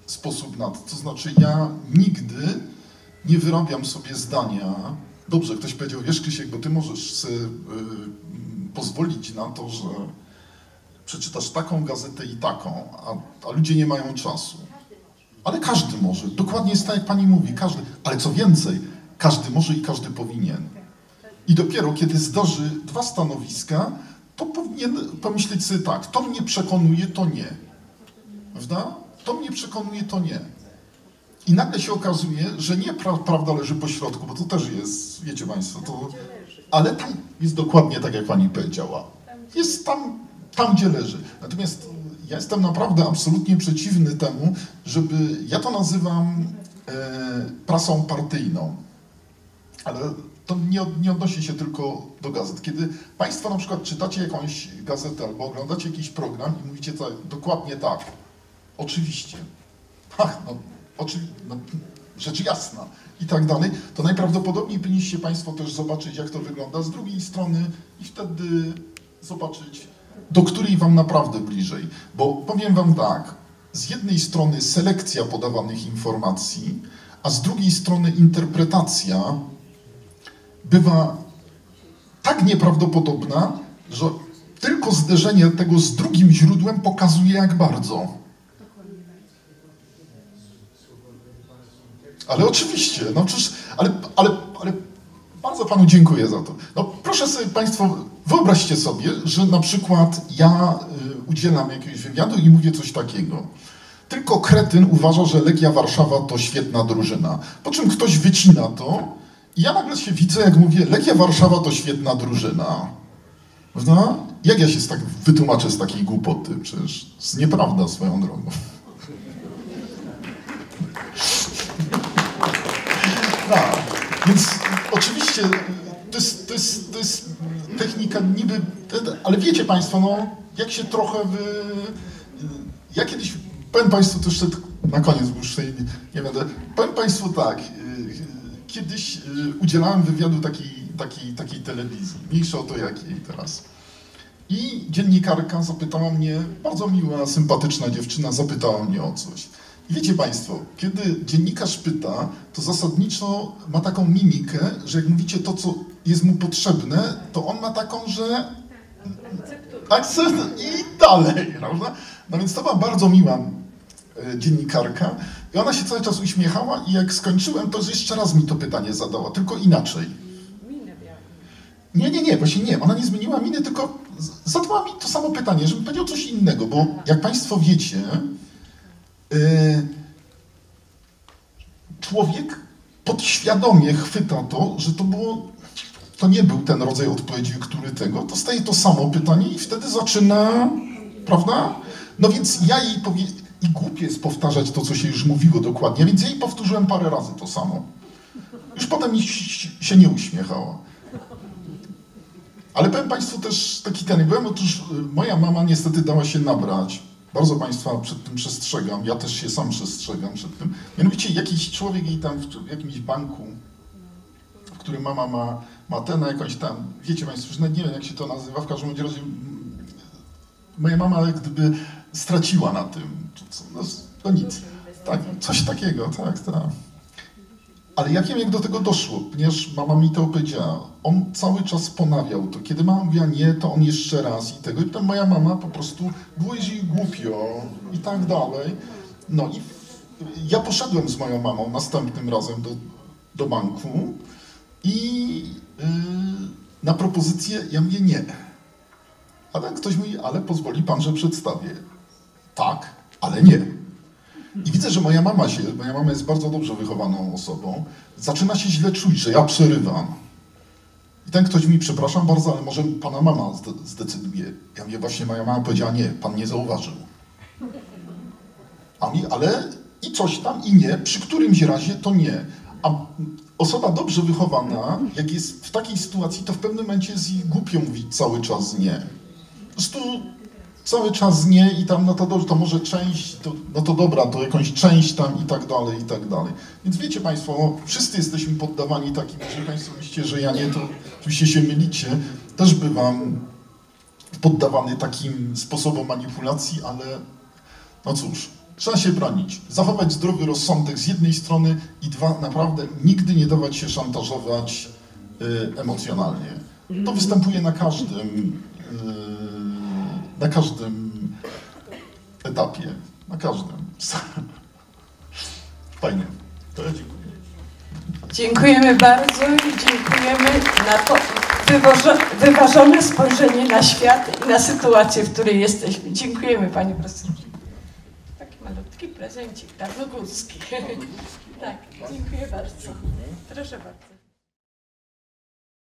sposób na to. To znaczy ja nigdy nie wyrabiam sobie zdania. Dobrze, ktoś powiedział, wiesz Krzysiek, bo ty możesz sobie yy, pozwolić na to, że przeczytasz taką gazetę i taką, a, a ludzie nie mają czasu. Ale każdy może. Dokładnie jest tak, jak pani mówi, każdy. Ale co więcej, każdy może i każdy powinien. I dopiero kiedy zdarzy dwa stanowiska, to powinien pomyśleć sobie tak, to mnie przekonuje, to nie. Prawda? To mnie przekonuje, to nie. I nagle się okazuje, że nie pra prawda leży po środku, bo to też jest, wiecie państwo, to... Ale tam jest dokładnie tak, jak pani powiedziała. Jest tam, tam gdzie leży. Natomiast ja jestem naprawdę absolutnie przeciwny temu, żeby, ja to nazywam e, prasą partyjną. Ale to nie, od, nie odnosi się tylko do gazet. Kiedy państwo na przykład czytacie jakąś gazetę albo oglądacie jakiś program i mówicie tak, dokładnie tak, oczywiście, ach, no, oczywi no, rzecz jasna i tak dalej, to najprawdopodobniej powinniście państwo też zobaczyć, jak to wygląda z drugiej strony i wtedy zobaczyć, do której wam naprawdę bliżej. Bo powiem wam tak, z jednej strony selekcja podawanych informacji, a z drugiej strony interpretacja bywa tak nieprawdopodobna, że tylko zderzenie tego z drugim źródłem pokazuje, jak bardzo. Ale oczywiście, no przecież, ale, ale, ale bardzo panu dziękuję za to. No proszę sobie państwo, wyobraźcie sobie, że na przykład ja y, udzielam jakiegoś wywiadu i mówię coś takiego. Tylko kretyn uważa, że Legia Warszawa to świetna drużyna. Po czym ktoś wycina to i ja nagle się widzę, jak mówię, Legia Warszawa to świetna drużyna. Prawda? Jak ja się tak wytłumaczę z takiej głupoty? Przecież to jest nieprawda swoją drogą. Tak, więc oczywiście to jest, to jest, to jest technika niby, ale wiecie państwo, no jak się trochę wy... Ja kiedyś, powiem państwu, to jeszcze na koniec, bo już tutaj nie, nie będę, powiem państwu tak, kiedyś udzielałem wywiadu takiej, takiej, takiej telewizji, mniejsza o to jakiej teraz. I dziennikarka zapytała mnie, bardzo miła, sympatyczna dziewczyna, zapytała mnie o coś. I wiecie państwo, kiedy dziennikarz pyta, to zasadniczo ma taką mimikę, że jak mówicie to, co jest mu potrzebne, to on ma taką, że akcept i dalej, prawda? No więc to była bardzo miła e, dziennikarka i ona się cały czas uśmiechała i jak skończyłem, to jeszcze raz mi to pytanie zadała, tylko inaczej. Nie, nie, nie, właśnie nie, ona nie zmieniła miny, tylko zadała mi to samo pytanie, żebym powiedział coś innego, bo jak państwo wiecie, człowiek podświadomie chwyta to, że to było, to nie był ten rodzaj odpowiedzi, który tego, to staje to samo pytanie i wtedy zaczyna, prawda? No więc ja jej powie... i głupie jest powtarzać to, co się już mówiło dokładnie, więc ja jej powtórzyłem parę razy to samo. Już potem mi się nie uśmiechała. Ale powiem państwu też taki ten, byłem, otóż moja mama niestety dała się nabrać. Bardzo państwa przed tym przestrzegam, ja też się sam przestrzegam przed tym. Mianowicie jakiś człowiek jej tam w jakimś banku, w którym mama ma, ma ten, na jakąś tam, wiecie państwo, już nawet nie wiem jak się to nazywa, w każdym razie moja mama jak gdyby straciła na tym, no, no nic, tak, coś takiego, tak, tak. Ale jak wiem, jak do tego doszło, ponieważ mama mi to opowiedziała, on cały czas ponawiał to. Kiedy mama mówiła nie, to on jeszcze raz i tego. I potem moja mama po prostu, było jej głupio i tak dalej. No i ja poszedłem z moją mamą następnym razem do, do banku i yy, na propozycję ja mówię nie. Ale ktoś mówi, ale pozwoli pan, że przedstawię. Tak, ale nie. I widzę, że moja mama się, moja mama jest bardzo dobrze wychowaną osobą, zaczyna się źle czuć, że ja przerywam. I ten ktoś mi, przepraszam bardzo, ale może pana mama zdecyduje. Ja mówię, właśnie moja mama powiedziała, nie, pan nie zauważył. A mi, ale i coś tam, i nie, przy którymś razie to nie. A osoba dobrze wychowana, jak jest w takiej sytuacji, to w pewnym momencie jest jej głupio mówić cały czas nie. Po prostu cały czas nie i tam, no to dobrze, to może część, to, no to dobra, to jakąś część tam i tak dalej, i tak dalej. Więc wiecie państwo, no, wszyscy jesteśmy poddawani takim, jeżeli państwo myślicie, że ja nie, to oczywiście się mylicie, też bywam poddawany takim sposobom manipulacji, ale no cóż, Trzeba się bronić, zachować zdrowy rozsądek z jednej strony i dwa, naprawdę nigdy nie dawać się szantażować y, emocjonalnie. To występuje na każdym, y, na każdym etapie, na każdym. Fajnie, to ja dziękuję. Dziękujemy bardzo i dziękujemy na to wyważo- wyważone spojrzenie na świat i na sytuację, w której jesteśmy. Dziękujemy Panie Profesorze. Taki malutki prezencik tarnogórski. Tak, dziękuję bardzo. Proszę bardzo.